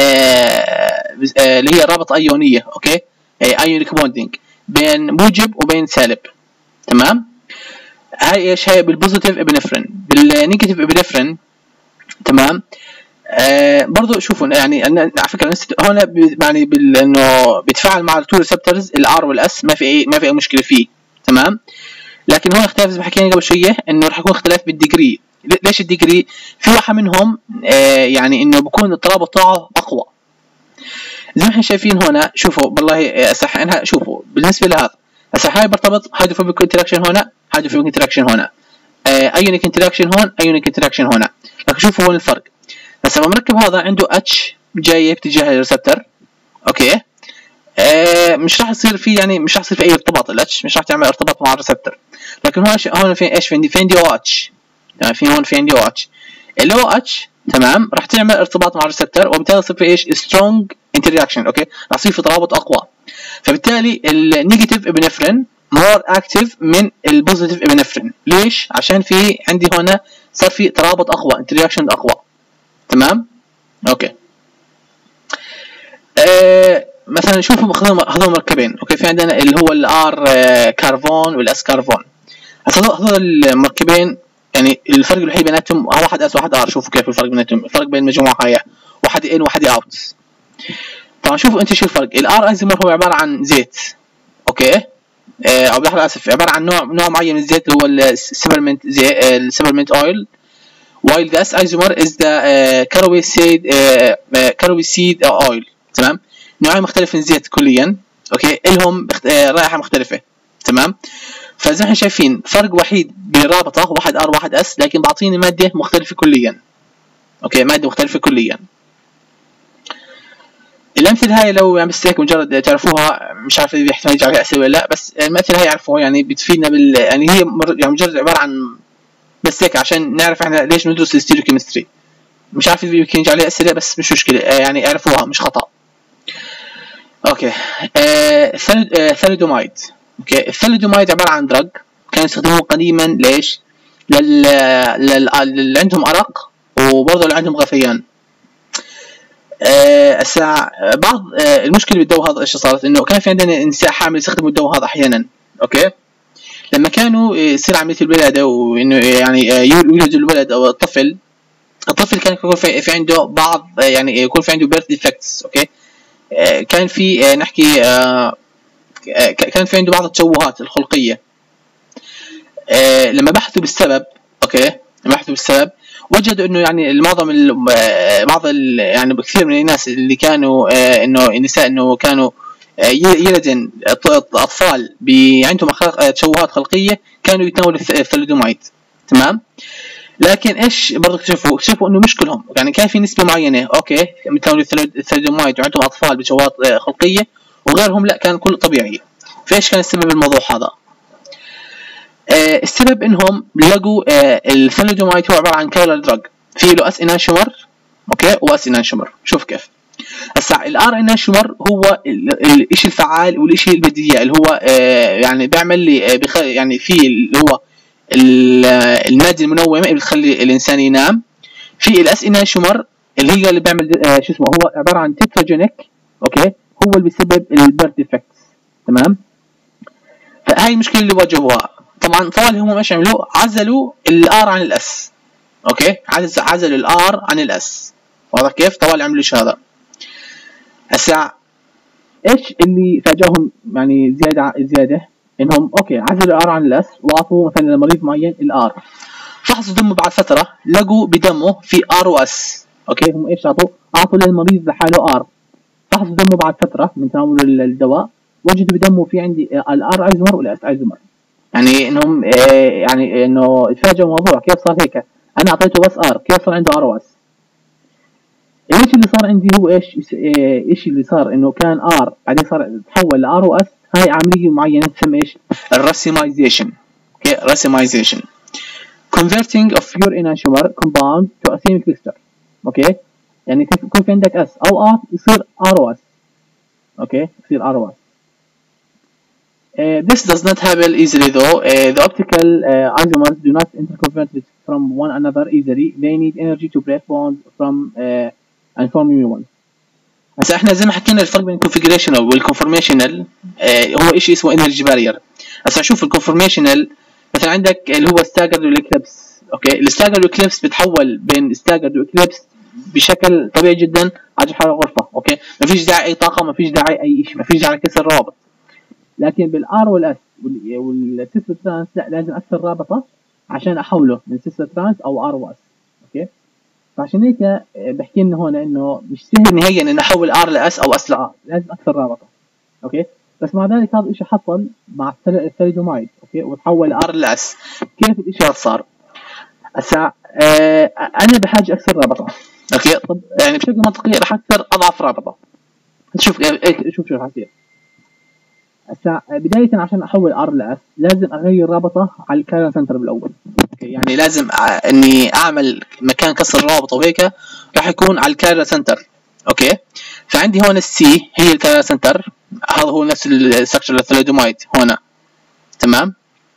اللي هي رابط ايونيه، اوكي، ايونيك بوندينج بين موجب وبين سالب. تمام. هاي ايش؟ هاي بالبوزيتيف ابنفرين. بالنيجاتيف ابنفرين، تمام، آه برضو شوفوا يعني على فكره هون يعني انه بيتفاعل مع التو ريسبتورز الار والاس، ما في اي ما في اي مشكله فيه. تمام. لكن هون اختلاف زي ما حكينا قبل شويه انه راح يكون اختلاف بالديجري. ليش الديجري؟ في واحد منهم آه يعني انه بكون الترابط تاعه اقوى. زي ما احنا شايفين هنا، شوفوا والله صح انها، شوفوا بالنسبه لهذا هسه هاي برتبط هيدروفوبيك انتراكشن هنا، هيدروفوبيك انتراكشن هنا، ايونيك انتراكشن هون، ايونيك انتراكشن هنا. لكن شوفوا هون الفرق. هسه المركب هذا عنده اتش جايه باتجاه الريسبتور، اوكي، آه مش راح يصير في يعني مش راح يصير في اي ارتباط، الاتش مش راح تعمل ارتباط مع الريسبتور. لكن هون هون في ايش؟ في عندي في عندي او اتش، تمام، في هون في عندي او اتش، الاو اتش، تمام، راح تعمل ارتباط مع الريسبتور وبالتالي يصير في ايش؟ سترونج انتراكشن، اوكي، راح يصير في ترابط اقوى. فبالتالي النيجاتيف ابنفرين مور اكتف من البوزيتيف ابنفرين. ليش؟ عشان في عندي هنا صار في ترابط اقوى، انتراكشن اقوى. تمام. اوكي. آه مثلا شوفوا هذول مركبين، اوكي، في عندنا اللي هو الار كارفون والاس كارفون. هذول المركبين يعني الفرق الوحيد بيناتهم واحد اس واحد ار. شوفوا كيف الفرق بيناتهم، الفرق بين المجموعه هاي واحد ان واحد اوت. طبعا شوفوا انت شو الفرق. الار انزيمر هو عباره عن زيت، اوكي، آه او بلحظه اسف عباره عن نوع نوع معين من الزيت اللي هو السبرمنت زي السبرمنت اويل، while the S isomer is the uh, caraway seed uh, uh, caraway seed oil. تمام. نوعين مختلف من الزيت كليا، اوكي، لهم بخت... uh, رائحه مختلفه. تمام. فزي ما احنا شايفين فرق وحيد بالرابطه، واحد ار واحد اس، لكن بعطيني ماده مختلفه كليا. اوكي ماده مختلفه كليا. الامثله هاي لو يعني بس هيك مجرد تعرفوها، مش عارف اذا بيحتاج عليها اسئله ولا لا، بس الامثله هاي يعرفوها يعني بتفيدنا بال يعني هي مر... يعني مجرد عباره عن بس هيك عشان نعرف احنا ليش ندرس الستيريوكيمستري. مش عارف اذا بيمكن يجي عليها اسئله بس مش مشكله، يعني اعرفوها مش خطا. اوكي آه ثاليدومايد. اوكي الثاليدومايد عباره عن دراج كانوا يستخدموه قديما ليش؟ لل... لل... اللي عندهم ارق وبرضه اللي عندهم غثيان. الساعة آه بعض آه المشكلة بالدواء هذا ايش صارت؟ انه كان في عندنا نساء حامل يستخدموا الدواء هذا احيانا. اوكي لما كانوا يصير عملية الولادة وانه يعني آه يولد الولد او الطفل، الطفل كان يكون في, في عنده بعض آه يعني يكون في عنده بيرث ديفكتس. اوكي آه كان في آه نحكي آه كان في عنده بعض التشوهات الخلقية. آه لما بحثوا بالسبب، اوكي لما بحثوا بالسبب وجدوا انه يعني معظم بعض يعني كثير من الناس اللي كانوا آه انه النساء انه كانوا آه يلدن اطفال عندهم تشوهات خلقيه كانوا يتناولوا الثاليدومايد. تمام. لكن ايش برضه اكتشفوا؟ اكتشفوا انه مش كلهم، يعني كان في نسبه معينه اوكي يتناولوا الثاليدومايد وعندهم اطفال بتشوهات آه خلقيه، وغيرهم لا كان كله طبيعي. فايش كان السبب الموضوع هذا؟ آه السبب انهم لقوا آه الثاليدومايد هو عباره عن كيرال دراج، في له اس انانشومر اوكي واس انانشومر. شوف كيف هسه الار انانشومر هو الشيء الفعال والشيء البديهي اللي هو آه يعني بيعمل لي آه يعني في اللي هو الماده المنومه اللي بتخلي الانسان ينام. في الاس انانشومر اللي هي اللي بيعمل آه شو اسمه هو عباره عن تتراجينيك. اوكي هو اللي بيسبب البيرث ديفكتس. تمام. فهاي المشكله اللي واجهوها. طبعا طوال هم ايش عملوا؟ عزلوا الار عن الاس. اوكي عزل عزلوا الار عن الاس. واضح كيف؟ طوال عملوا ايش هذا. هسه ايش اللي فاجاهم يعني زياده زياده انهم اوكي عزلوا الار عن الاس واعطوا مثلا لمريض معين الار، فحصوا دمه بعد فتره لقوا بدمه في ار واس. اوكي هم ايش اعطوا؟ اعطوا للمريض لحاله ار، فحصوا دمه بعد فتره من تناول الدواء وجدوا بدمه في عندي الار ايزومر والاس ايزومر. يعني انهم آه يعني انه اتفاجئوا الموضوع كيف صار هيك؟ انا اعطيته بس ار كيف صار عنده ار واس؟ ايش اللي صار عندي هو ايش ايش اللي صار انه كان ار بعدين صار تحول لار واس. هاي عمليه معينه تسمى ايش؟ الراسيمايزيشن. اوكي راسيمايزيشن converting of pure enantiomer compound to a semic mixture. اوكي يعني يكون في عندك اس او ار يصير ار واس. اوكي يصير ار واس. Uh, this does not happen easily though. Uh, the optical uh, isomers do not interconvert from one another easily. They need energy to break bonds from uh, and form new ones. هسا احنا زي ما حكينا الفرق بين الconfigurational والconformational uh, هو شيء اسمه energy barrier. هسا شوف الconformational مثلا عندك اللي هو staggered والeclipse. اوكي الستاجرد والeclipse بتحول بين staggered والeclipse بشكل طبيعي جدا على حرارة غرفة. اوكي ما فيش داعي اي طاقة، ما فيش داعي اي شيء، ما فيش داعي كسر روابط. لكن بالار والاس والسيستر ترانس لا لازم اكثر رابطه عشان احوله من سيستر ترانس او ار واس. اوكي فعشان هيك بحكي لنا هون انه مش سهل نهائيا ان احول ار لاس او اس لار، لازم اكثر رابطه. اوكي بس مع ذلك هذا الشيء حصل مع الثاليدومايد. اوكي وتحول ار لاس. كيف الشيء هذا صار؟ هسا آه انا بحاجه اكثر رابطه. اوكي طب يعني بشكل منطقي راح اكثر اضعف رابطه. شوف شوف شو راح يصير. هسا بداية عشان احول ار لاس لازم اغير رابطة على الكايرال سنتر بالاول. يعني لازم اني اعمل مكان كسر الرابطة وهيك راح يكون على الكايرال سنتر. اوكي فعندي هون السي هي الكايرال سنتر، هذا هو نفس الستراكشر للثاليدومايد هنا. تمام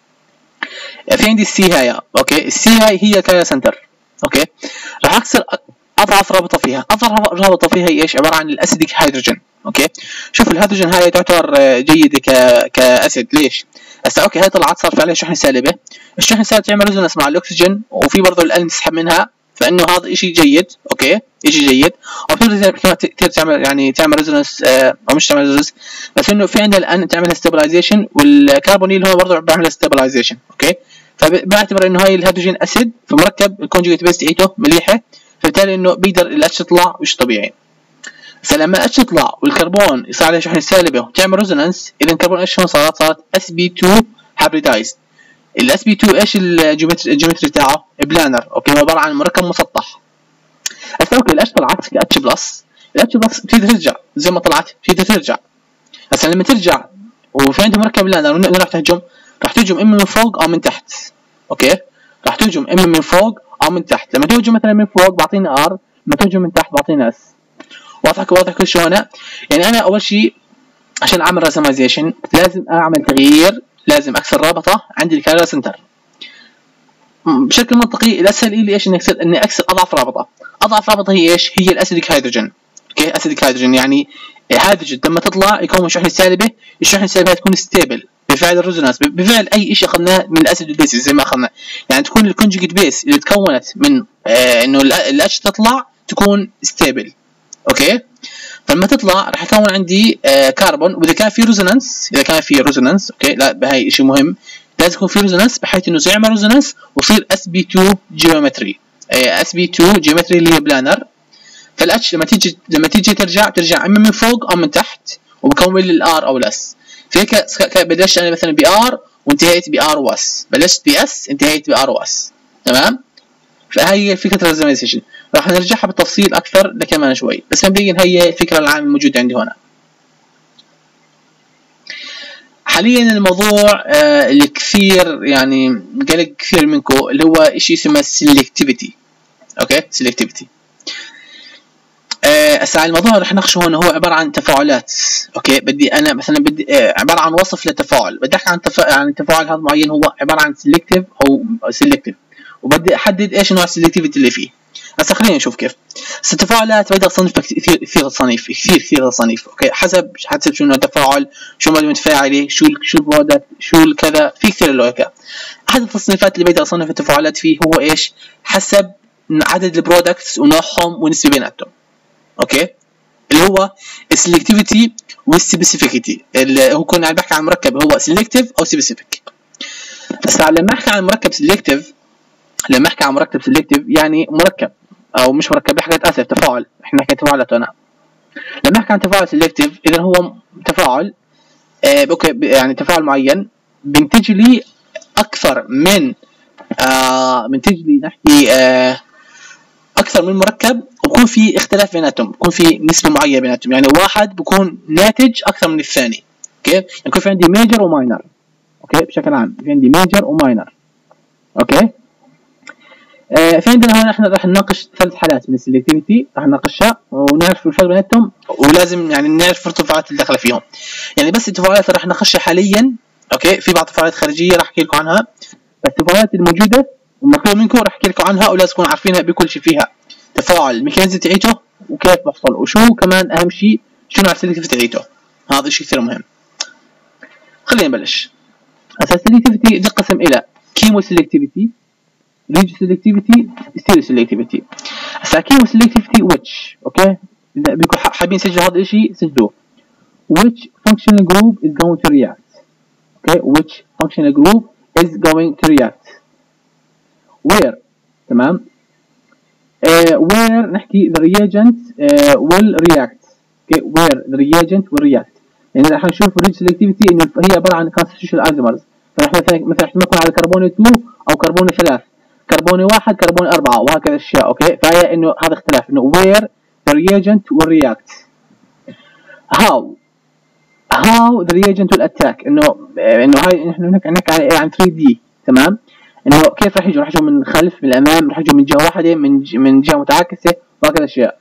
في عندي السي هاي. اوكي السي هاي هي الكايرال سنتر. اوكي راح اكسر اضعف رابطة فيها. اضعف رابطة فيها هي ايش؟ عبارة عن الاسيديك هيدروجين. اوكي شوف الهيدروجين هاي تعتبر جيده ك كاسيد. ليش؟ هسه اوكي هاي طلعت صار في عليها شحنه سالبه، الشحنه السالبه تعمل ريزونانس مع الاكسجين وفي برضه الالم تسحب منها، فانه هذا شيء جيد. اوكي شيء جيد وبتقدر تعمل يعني تعمل ريزونانس آه او مش تعمل ريزونانس بس انه في عندها الان تعملها ستابلايزيشن، والكربونيل هو برضه بيعمل ستابلايزيشن. اوكي فبعتبر انه هاي الهيدروجين اسيد فمركب الكونجوجيت بيس تاعته مليحه، فبالتالي انه بيقدر الاتش تطلع مش طبيعي. هسه لما الاتش تطلع والكربون يصير عليه شحنه سالبه وتعمل ريزونانس، اذا الكربون ايش شلون صارت؟ صارت اس بي تو هابريدايزد. الاس بي تو ايش الجيومتري الجيومتري تاعه؟ بلانر، اوكي، هو عباره عن مركب مسطح. هسه اوكي الاتش طلعت كاتش بلس، الاتش بلس بتقدر ترجع زي ما طلعت، بتقدر ترجع. هسه لما ترجع وفي عندي مركب بلانر وين راح تهجم؟ راح تهجم اما من فوق او من تحت، اوكي، راح تهجم اما من فوق او من تحت. لما تهجم مثلا من فوق بعطينا ار، لما تهجم من تحت بعطينا اس. واضح واضح كل شيء هنا؟ يعني انا اول شيء عشان اعمل راسمايزيشن لازم اعمل تغيير، لازم اكسر رابطه عند الكارير سنتر. بشكل منطقي الاسهل لي ايش؟ اني اكسر اني اكسر اضعف رابطه. اضعف رابطه هي ايش؟ هي الاسيديك هيدروجين، اوكي، اسيديك هيدروجين يعني هيدروجين لما تطلع يكون شحنه سالبه، الشحنه السالبه تكون ستيبل بفعل الريزونانس، بفعل اي شيء اخذناه من الاسيد والبيس زي ما اخذنا، يعني تكون الكونجكت بيس اللي تكونت من آه انه الاتش تطلع تكون ستيبل، اوكي. فلما تطلع راح يكون عندي آه كربون، واذا كان في ريزونانس، اذا كان في ريزونانس اوكي، لا هاي شيء مهم، لازم يكون في ريزونانس بحيث انه يعمل ريزونانس ويصير اس بي تو جيومتري، اس بي تو جيومتري اللي هي بلانر. فالاتش لما تيجي لما تيجي ترجع ترجع اما من فوق او من تحت، وبكون لي الار او الاس. فهيك بلشت انا مثلا بار وانتهيت بار واس، بلشت باس انتهيت بار واس، تمام. فهي هي فكره الريزونانسيشن، راح نرجعها بالتفصيل اكثر لكمان شوي، بس مبدئيا هي الفكره العامه الموجوده عندي هنا. حاليا الموضوع آه اللي كثير يعني قلق كثير منكم اللي هو شيء اسمه سيلكتيفيتي، اوكي، سيلكتيفيتي. هسه آه الموضوع اللي رح نناقشه هون هو عباره عن تفاعلات، اوكي. بدي انا مثلا بدي آه عباره عن وصف للتفاعل، بدي احكي عن تفا... عن تفاعل هذا معين هو عباره عن سيلكتيف او سيلكتيف، وبدي احدد ايش نوع السيلكتيفيتي اللي فيه. هسه خلينا نشوف كيف. هسه التفاعلات بقدر اصنفها كثير كثير تصانيف، كثير كثير تصانيف، اوكي، حسب حسب شو نوع التفاعل، شو ماده متفاعله، شو شو البرودكت، شو الكذا، في كثير له هيك. احد التصنيفات اللي بقدر اصنف التفاعلات فيه هو ايش؟ حسب عدد البرودكتس ونوعهم والنسبه بيناتهم، اوكي، اللي هو السلكتيفيتي والسبيسيفيكيتي، اللي هو كنا عم بحكي عن مركب هو سلكتيف او سبيسيفيك. هسه لما احكي عن مركب سلكتيف، لما احكي عن مركب سلكتيف يعني مركب او مش مركب، بحكي اسف تفاعل، احنا نحكي تفاعلات هنا. لما احكي عن تفاعل سلكتيف اذا هو تفاعل آه اوكي يعني تفاعل معين بينتج لي اكثر من آه بينتج لي نحكي آه اكثر من مركب، وبكون في اختلاف بيناتهم، بكون في نسبه معينه بيناتهم، يعني واحد بكون ناتج اكثر من الثاني، اوكي. يعني يكون في عندي ميجر وماينر، اوكي، بشكل عام في عندي ميجر وماينر، اوكي. آه في عندنا هون احنا راح نناقش ثلاث حالات من السلكتيفيتي، راح نناقشها ونعرف الفرق بيناتهم، ولازم يعني نعرف التفاعلات اللي داخله فيهم. يعني بس التفاعلات راح نناقشها حاليا، اوكي. في بعض التفاعلات خارجيه راح احكي لكم عنها، بس التفاعلات الموجوده والمطلوب منكم راح احكي لكم عنها، ولازم تكونوا عارفينها بكل شيء فيها. تفاعل الميكانيزم تاعيته وكيف بحصل، وشو كمان اهم شيء شو نوع السلكتيفيتي تاعيته، هذا شيء كثير مهم. خلينا نبلش. هسه السلكتيفيتي تنقسم الى كيمو سلكتيفيتي، ريج سلكتيفيتي، ستيريو سلكتيفيتي. هسه كيمو سلكتيفيتي ويتش، اوكي، اذا بدكم حابين تسجلوا هذا الشيء سجلوه. which functional group is going to react، اوكي، which functional group is going to react where، تمام. Uh, where نحكي the reagent uh, will react، okay. where the reagent will react، يعني راح نشوف الريج سلكتيفيتي انه هي عباره عن constitutional isomers، فراح مثلا مثلا احتمال يكون على كربون اثنين او كربون ثلاثة، كربون واحد، كربون أربعة، وهكذا اشياء، اوكي. فهي انه هذا اختلاف، انه where the reagent will react. how how the reagent will attack، انه انه هاي نحن نحكي عن ثري دي، تمام. انه كيف راح يجوا، راح يجوا من الخلف، من الامام، راح يجوا من جهه واحده، من من جهه متعاكسه، وهكذا اشياء.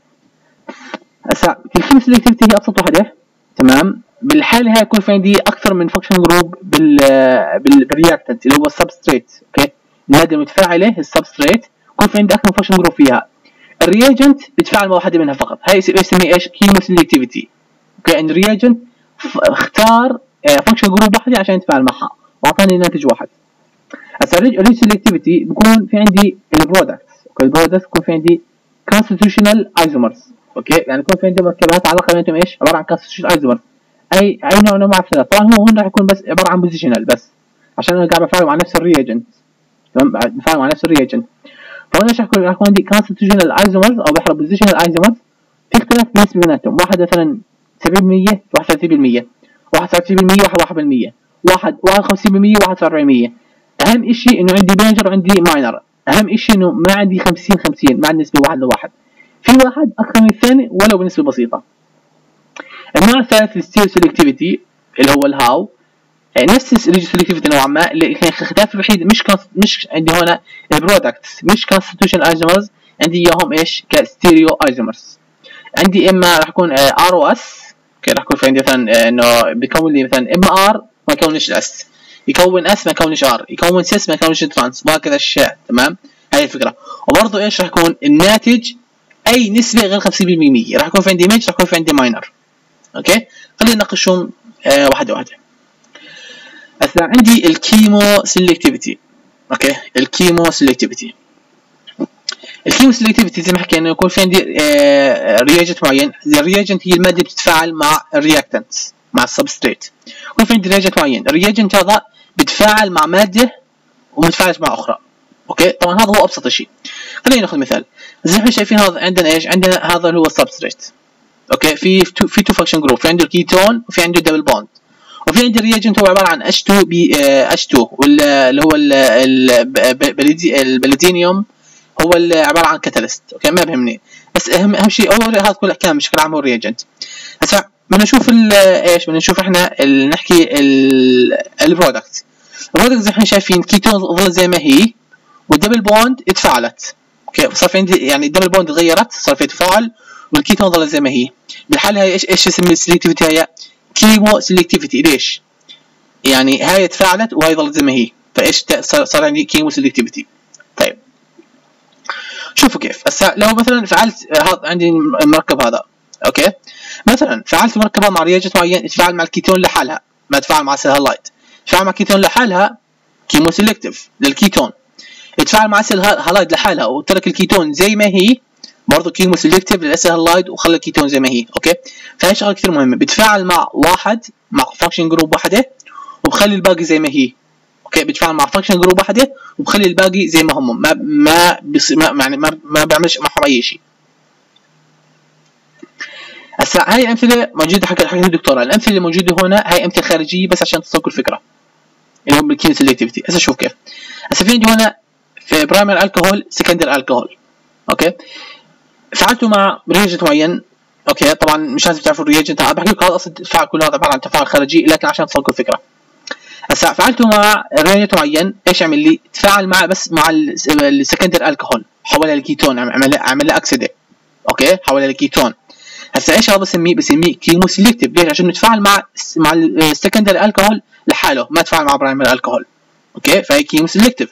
هسه الكيمو سلكتيفيتي هي ابسط وحده، تمام. بالحاله هاي يكون في عندي اكثر من فانكشن جروب بال بالرياكتنت اللي هو السبستريت، اوكي، الماده المتفاعله السبستريت، يكون في عندي اكثر من فانكشن جروب فيها. الرياجنت بيتفاعل مع واحده منها فقط، هاي بيسميه ايش؟ كيمو سلكتيفيتي، اوكي. ان الرياجنت اختار فانكشن جروب واحده عشان يتفاعل معها واعطاني ناتج واحد. هسه الريج سلكتيفيتي بكون في عندي البرودكتس، اوكي. البرودكتس بكون في عندي constitutional isomers، اوكي، يعني يكون في عندي مركبات علاقه بينهم ايش؟ عباره عن constitutional isomers، اي اي نوع نوع الثلاث. طبعا هو هون راح يكون بس عباره عن بوزيشنال بس، عشان انا قاعد بفاعل مع نفس الرياجنت، تمام، بفاعل مع نفس الرياجنت. فهون ايش راح يكون؟ راح يكون عندي constitutional isomers او بحرب positional isomers في اختلاف بالنسبه بيناتهم، واحد مثلا سبعين بالمية واحد وثلاثين بالمية، واحد وثلاثين بالمية واحد واحد بالمية، واحد واحد وخمسين بالمية واحد وسبعة وأربعين بالمية. اهم شيء انه عندي ميجر وعندي ماينر، اهم شيء انه ما عندي خمسين خمسين، ما عندي نسبه واحد لواحد، في واحد اكثر من الثاني ولو بنسبه بسيطه. النوع الثالث الستيل سيلكتيفيتي اللي هو الهاو، نفس الريجن سيلكتيفيتي نوعا ما، الاختلاف الوحيد مش كونس... مش عندي هنا البرودكتس مش كونستيتيوشن ايزومرز، عندي اياهم ايش كستيريو ايزومرز. عندي اما راح يكون ار او اس، اوكي راح يكون في عندي مثلا انه بيكون لي مثلا اما ار ما يكونش اس، يكون اس ما يكونش ار، يكون سيس ما يكونش ترانس، وهكذا الاشياء. تمام، هاي الفكره. وبرضه ايش راح يكون الناتج اي نسبه غير خمسين بالمية، راح يكون في عندي ميج، راح يكون في عندي ماينر. اوكي خلينا نناقشهم آه واحده واحده. هسه عندي الكيمو سيلكتيفيتي. اوكي الكيمو سيلكتيفيتي الكيمو سيلكتيفيتي زي ما حكينا يكون في عندي آه رياجنت معين. الرياجنت هي الماده اللي بتتفاعل مع الرياكتنت مع السبستريت. يكون في عندي رياجنت معين، الرياجنت هذا بيتفاعل مع ماده وما بيتفاعلش مع اخرى. اوكي طبعا هذا هو ابسط شيء. خلينا ناخذ مثال. زي ما احنا شايفين هذا عندنا ايش؟ عندنا هذا اللي هو السبستريت. اوكي في تو في تو فانكشن جروب، في عنده الكيتون وفي عنده دبل بوند، وفي عندي الرياجنت هو عباره عن اتش تو بي اتش تو اللي هو البلاتينيوم، هو عباره عن كاتاليست. اوكي ما بهمني، بس اهم اهم شيء هو هذا كل الاحكام بشكل عام هو الرياجنت. هسه بدنا نشوف ايش بدنا نشوف احنا نحكي البرودكت. البرودكت زي ما احنا شايفين كيتون ظلت زي ما هي والدبل بوند اتفاعلت. اوكي صار في عندي يعني الدبل بوند تغيرت، صار في تفاعل، والكيتون ظلت زي ما هي. بالحاله هاي ايش ايش اسم السلكتيفيتي؟ هي كيمو سلكتيفيتي. ليش؟ يعني هاي تفاعلت وهي ظلت زي ما هي، فايش صار عندي كيمو سلكتيفيتي. طيب شوفوا كيف. هسه لو مثلا فعلت هذا عندي المركب هذا، اوكي مثلا فعلت مركبه مع رياجنت معين يتفاعل مع الكيتون لحالها، ما يتفاعل مع الهالايد. يتفاعل مع الكيتون لحالها كيمو سلكتيف للكيتون، يتفاعل مع الهالايد لحالها وترك الكيتون زي ما هي برضه كيمو سلكتيف للهالايد وخلى الكيتون زي ما هي. اوكي فهي شغله كثير مهمه، بتفاعل مع واحد مع فانكشن جروب واحده وبخلي الباقي زي ما هي. اوكي بتفاعل مع فانكشن جروب واحده وبخلي الباقي زي ما هم، ما ما ما يعني ما, ما بيعملش معهم اي شيء. هسه هاي امثله موجوده حق حق الدكتوراه. الامثله اللي موجوده هنا هاي امثله خارجيه بس عشان تصلكوا الفكره اللي هم بالكيمو سلكتيفيتي. هسه شوف كيف. هسه في عندي هنا في برايمري الكحول سكندري الكحول. اوكي فعلته مع رياجنت معين. اوكي طبعا مش لازم تعرفوا الرياجنت، انا بحكي لكم هذا اصلا التفاعل كله هذا عباره عن تفاعل خارجي، لكن عشان تصلكوا الفكره. هسه فعلته مع رياجنت معين، ايش عمل لي؟ تفاعل مع بس مع السكندري الكحول، حولها لكيتون، عمل عمل له اكسده. اوكي حولها لكيتون. هسه ايش هذا بسميه؟ بسميه كيمو سلكتيف. ليش؟ عشان يتفاعل مع مع السكندري الكحول لحاله، ما يتفاعل مع برايمري الكحول. اوكي فهي كيمو سلكتيف.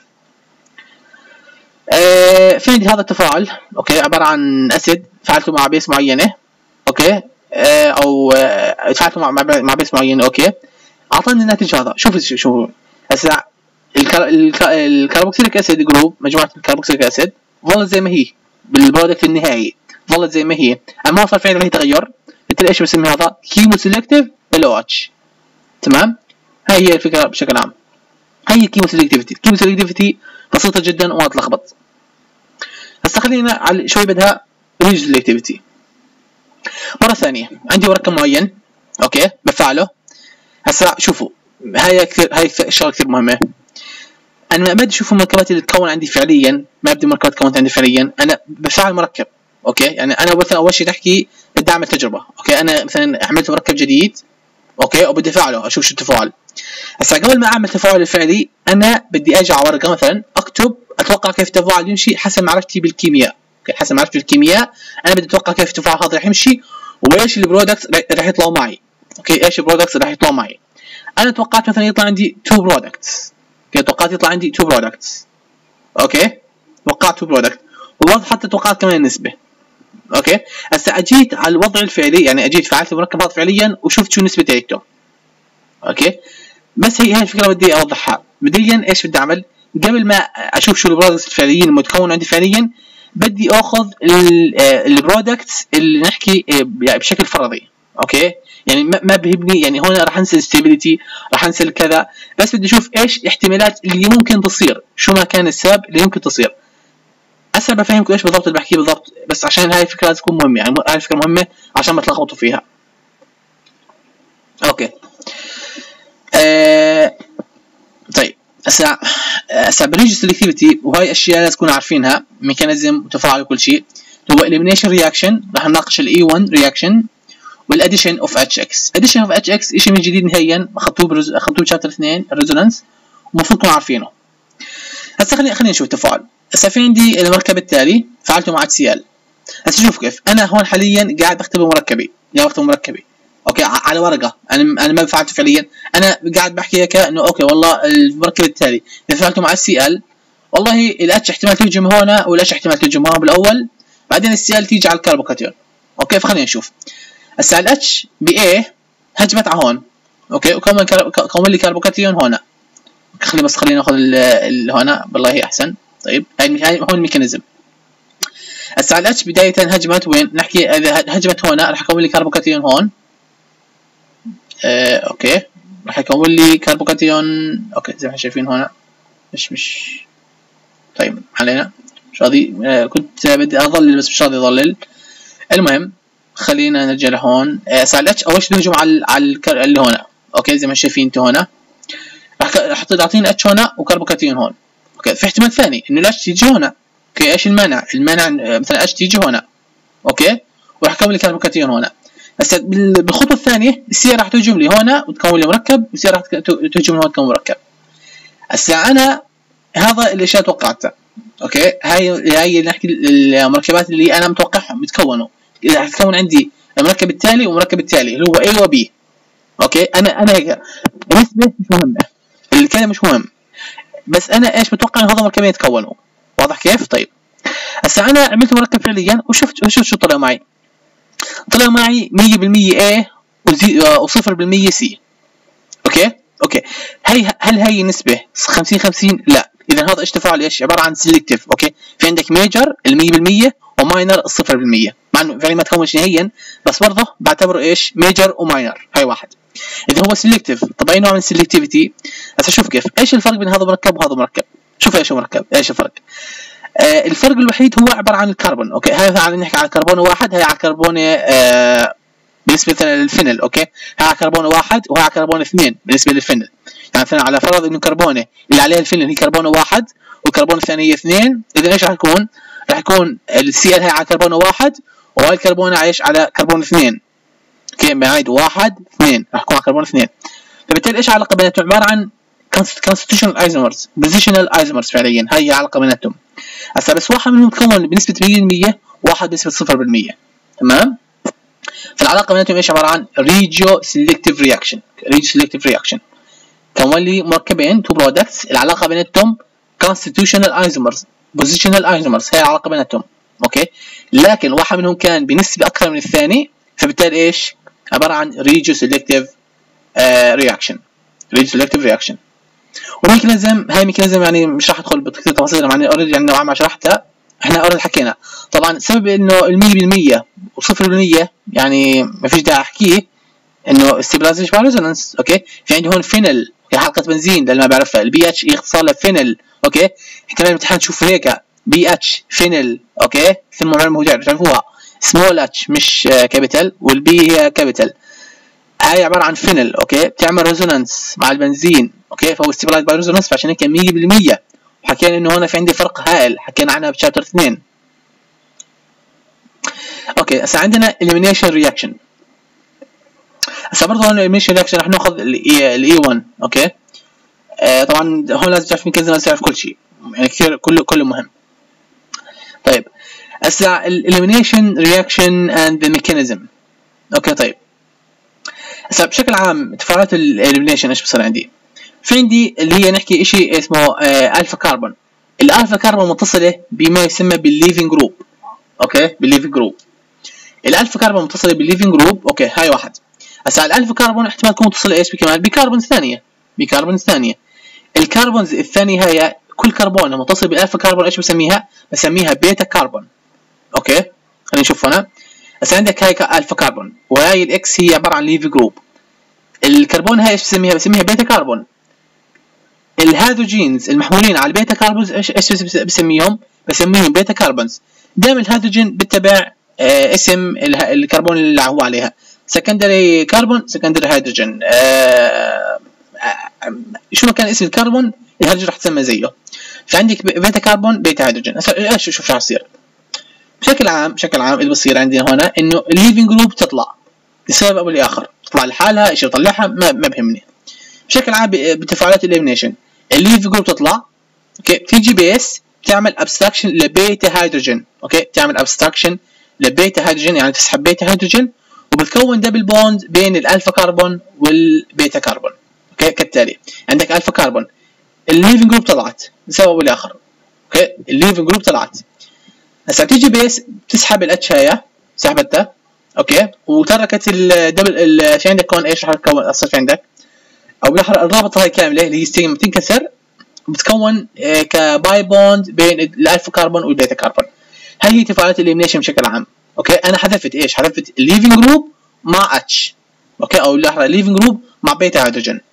آه في عندي هذا التفاعل، اوكي عباره عن اسيد فعلته مع بيس معينه. اوكي آه او آه فعلته مع مع بيس معينه. اوكي اعطاني الناتج هذا. شوف شوف هسه الكربوكسيليك اسيد جروب، مجموعه الكربوكسيليك اسيد ظلت زي ما هي بالبرودكت النهائي، ظلت زي ما هي، اما صار في عندها تغير. بالتالي ايش بسمي هذا؟ كيمو سلكتيف ال او اتش. تمام هاي هي الفكره بشكل عام. هي كيمو سلكتيفيتي. الكيمو سلكتيفيتي بسيطه جدا وما تلخبط. هسه خلينا على شوي بدها ريج سلكتيفيتي. مره ثانيه عندي مركب معين، اوكي بفعله. هسه شوفوا هاي كثير، هاي الشغله كثير مهمه. انا ما بدي اشوف المركبات اللي تكون عندي فعليا، ما بدي مركبات تكون عندي فعليا، انا بفعل مركب. اوكي يعني انا مثلا اول شيء نحكي بدي اعمل تجربه. اوكي انا مثلا عملت مركب جديد، اوكي وبدي افعله اشوف شو التفاعل. هسه قبل ما اعمل التفاعل الفعلي انا بدي اجي على ورقه مثلا اكتب اتوقع كيف التفاعل يمشي حسب معرفتي بالكيمياء. اوكي حسب معرفتي بالكيمياء انا بدي اتوقع كيف التفاعل هذا راح يمشي وايش البرودكتس راح يطلعوا معي. اوكي ايش البرودكتس راح يطلعوا معي. انا توقعت مثلا يطلع عندي تو برودكتس. اوكي توقعت يطلع عندي تو برودكتس. اوكي توقعت تو برودكت وبرضه حتى توقعت كمان النسبه. اوكي هسه اجيت على الوضع الفعلي، يعني اجيت فعلت المركب هذا فعليا وشفت شو نسبه تاعته. اوكي بس هي هاي الفكره بدي اوضحها. بديا ايش بدي اعمل؟ قبل ما اشوف شو البرودكتس الفعليين المتكون عندي فعليا، بدي اخذ البرودكتس اللي نحكي يعني بشكل فرضي. اوكي يعني ما بهمني، يعني هون راح انسى الستابيليتي، راح انسى الكذا، بس بدي اشوف ايش الاحتمالات اللي ممكن تصير، شو ما كان السبب اللي ممكن تصير. هسه بفهمكم ايش بالضبط اللي بحكيه بالضبط، بس عشان هاي الفكره لازم تكون مهمه، يعني هاي الفكره مهمه عشان ما تلخبطوا فيها. اوكي آه... طيب هسه هسه بالريجيو سيلكتيفيتي، وهي اشياء لازم تكونوا عارفينها، ميكانيزم وتفاعل وكل شيء. هو elimination رياكشن، راح نناقش الاي واحد رياكشن والاديشن اوف اتش اكس. اديشن اوف اتش اكس شيء من جديد نهائيا، اخذتوه برز... اخذتوه بشابتر اثنين الريزونانس، المفروض تكونوا عارفينه. هسه خلينا خلينا نشوف التفاعل. هسه في عندي المركب التالي فعلته مع اتش سي ال. هسه شوف كيف انا هون حاليا قاعد بختبر مركبي، قاعد بختبر مركبي اوكي على ورقه، انا انا ما فعلته فعليا، انا قاعد بحكي هيك انه اوكي والله المركب التالي اذا فعلته مع اتش سي ال، والله الاتش احتمال تهجم هنا والاتش احتمال تهجم هون بالاول، بعدين السي ال تيجي على الكربوكاتيون. اوكي فخلينا نشوف. هسه الاتش باي هجمت على هون اوكي، وكون كون لي كربوكاتيون هنا. خلي بس خلينا ناخذ هنا بالله هي احسن. طيب هاي هون الميكانيزم. هسه الاتش بدايه هجمت وين؟ نحكي اذا هجمت هنا راح يكون لي كربوكاتيون هون. آه، اوكي راح يكون لي كربوكاتيون اوكي زي ما شايفين هنا. مش مش طيب علينا مش راضي. آه كنت بدي اظلل بس مش راضي اظلل. المهم خلينا نرجع لهون. هسه آه الاتش اول شيء بيهجم على على اللي هنا اوكي زي ما شايفين انتم هنا، راح راح تعطيني اتش هنا وكربوكاتيون هون. اوكي في احتمال ثاني انه الاتش تيجي هنا. اوكي ايش المانع؟ المانع مثلا اتش تيجي هنا اوكي وراح يكون لي كربوكاتيون هنا. هسه بالخطوه الثانيه السي راح تهجم لي هنا وتكون لي مركب، والسي راح تهجم هون تكون مركب. هسه انا هذا الاشياء توقعتها اوكي. هاي هاي نحكي المركبات اللي انا متوقعهم يتكونوا. راح تكون عندي المركب التالي والمركب التالي اللي هو A و B اوكي. انا انا هيك النسبه مش مهمه، الكلام مش مهم، بس انا ايش متوقع ان هذول المركبين يتكونوا. واضح كيف؟ طيب هسه انا عملت مركب فعليا وشفت شفت شو طلع معي. طلع معي مية بالمية A وصفر بالمية C اوكي اوكي. هي هل هي نسبه خمسين خمسين؟ لا. اذا هذا ايش تفاعل؟ ايش عباره عن سيلكتيف اوكي. في عندك ميجر ال مية بالمية وماينر صفر بالمية، مع انه فعليا ما تكونش نهائيا، بس برضه بعتبره ايش ميجر وماينر. هاي واحد. اذا هو سيلكتيف، طب اي نوع من السيلكتيفيتي؟ هسه شوف كيف ايش الفرق بين هذا مركب وهذا مركب. شوف ايش مركب ايش الفرق. آه الفرق الوحيد هو عباره عن الكربون اوكي. هاي على نحكي على كربون واحد، هاي على كربون آه بالنسبه مثلا للفينل اوكي. هاي على كربون واحد وهاي على كربون اثنين بالنسبه للفينل. يعني مثلا على فرض انه كربونه اللي عليها الفينل هي كربون واحد والكربون الثاني هي اثنين، اذا ايش راح يكون؟ راح يكون السي ال هاي على كربون واحد وهاي الكربونه عايش على كربون اثنين اوكي. بعيد واحد اثنين راح يكون على كربون اثنين. فبالتالي ايش العلاقه بيناتهم؟ عباره عن constitutional isomers positional isomers فعليا. هي علاقه بيناتهم. هسه بس واحد منهم تكون بنسبه مية بالمية وواحد بنسبه صفر بالمية تمام. فالعلاقه بيناتهم ايش؟ عباره عن ريجيو سيلكتيف رياكشن. ريجيو سيلكتيف رياكشن كون لي مركبين تو برودكتس، العلاقه بيناتهم constitutional isomers positional isomers. هي العلاقه بيناتهم اوكي. لكن واحد منهم كان بنسبه اكثر من الثاني، فبالتالي ايش؟ عباره عن ريجيو سيلكتيف رياكشن. ريجيو سيلكتيف رياكشن. وميكانيزم هاي ميكانيزم يعني مش راح ادخل بكثير تفاصيل، يعني اوريدي يعني نوعا ما شرحتها، احنا اوريدي حكينا. طبعا سبب انه ال مية بالمية وصفر بالمية يعني ما فيش داعي احكيه، انه استابلايزيشن مع ريزونانس اوكي. في عندي هون فينل هي حلقه بنزين للي ما بيعرفها، البي اتش اختصار لفينل اوكي. احتمال الامتحان تشوفوا هيك بي اتش فينل اوكي، ثم معلومه تعرفوها سمول اتش مش كابيتال، والبي هي كابيتال. هاي عباره عن فينل اوكي، بتعمل ريزونانس مع البنزين اوكي، فهو استابلايز باي ريزونانس، فعشان هيك مية بالمية. وحكينا انه هنا في عندي فرق هائل، حكينا عنها بشابتر اثنين اوكي. هسه عندنا elimination reaction. هسه برضه هون elimination reaction رح ناخذ الاي واحد اوكي. آه طبعا هون لازم تعرف ميكانيزم، لازم تعرف كل شيء يعني كثير كله كله مهم. طيب هسه elimination reaction and the mechanism اوكي. طيب هسه بشكل عام تفاعلات الاليمينيشن ايش بصير عندي؟ في عندي اللي هي نحكي شيء اسمه آه الفا كربون. الالفا كربون متصله بما يسمى بالليفنج جروب اوكي، بالليفنج جروب. الالفا كربون متصله بالليفنج جروب اوكي. هاي واحد. هسه الالفا كربون احتمال تكون متصله ايش بكمان؟ بكربونز ثانيه، بكربونز ثانيه. الكربونز الثانيه هاي كل كربون متصل بالالفا كربون ايش بسميها؟ بسميها بيتا كربون اوكي. خلينا نشوف هنا. هسه عندك هاي الفا كربون وهاي الاكس هي عباره عن ليفنج جروب. الكربون هاي ايش بسميها؟ بسميها بيتا كربون. الهيدروجينز المحمولين على البيتا كاربونز ايش ايش بسميهم؟ بسميهم بيتا كاربونز. دائما الهيدروجين بتبع آه اسم الكربون اللي هو عليها، سكندري كربون، سكندري هيدروجين، آه آه شو ما كان اسم الكربون الهيدروجين راح تسمى زيه. فعندك بيتا كربون بيتا هيدروجين. ايش شوف شو راح يصير بشكل عام. بشكل عام اللي بصير عندنا هنا انه الليفنج جروب تطلع لسبب او لاخر، تطلع لحالها ايش يطلعها ما, ما بهمني. بشكل عام بتفاعلات الاليمينيشن الليفنج جروب تطلع اوكي، تيجي بيس تعمل ابستراكشن لبيتا هيدروجين، اوكي تعمل ابستراكشن لبيتا هيدروجين يعني تسحب بيتا هيدروجين وبتكون دبل بوند بين الالفا كربون والبيتا كربون. اوكي كالتالي عندك الفا كربون الليفنج جروب طلعت لسبب او لاخر، اوكي الليفنج جروب طلعت. هسه تيجي بيس تسحب الاتش هاي سحبتها اوكي وتركت الدبل في عندك كون ايش راح تكون اصلا في عندك او بالاحرى الرابطه هاي كامله اللي هي ستيم بتنكسر بتكون كباي بوند بين الالفا كربون والبيتا كربون. هاي هي تفاعلات الاليمينيشن بشكل عام. اوكي انا حذفت ايش؟ حذفت الليفنج جروب مع اتش اوكي او بالاحرى الليفنج جروب مع بيتا هيدروجين.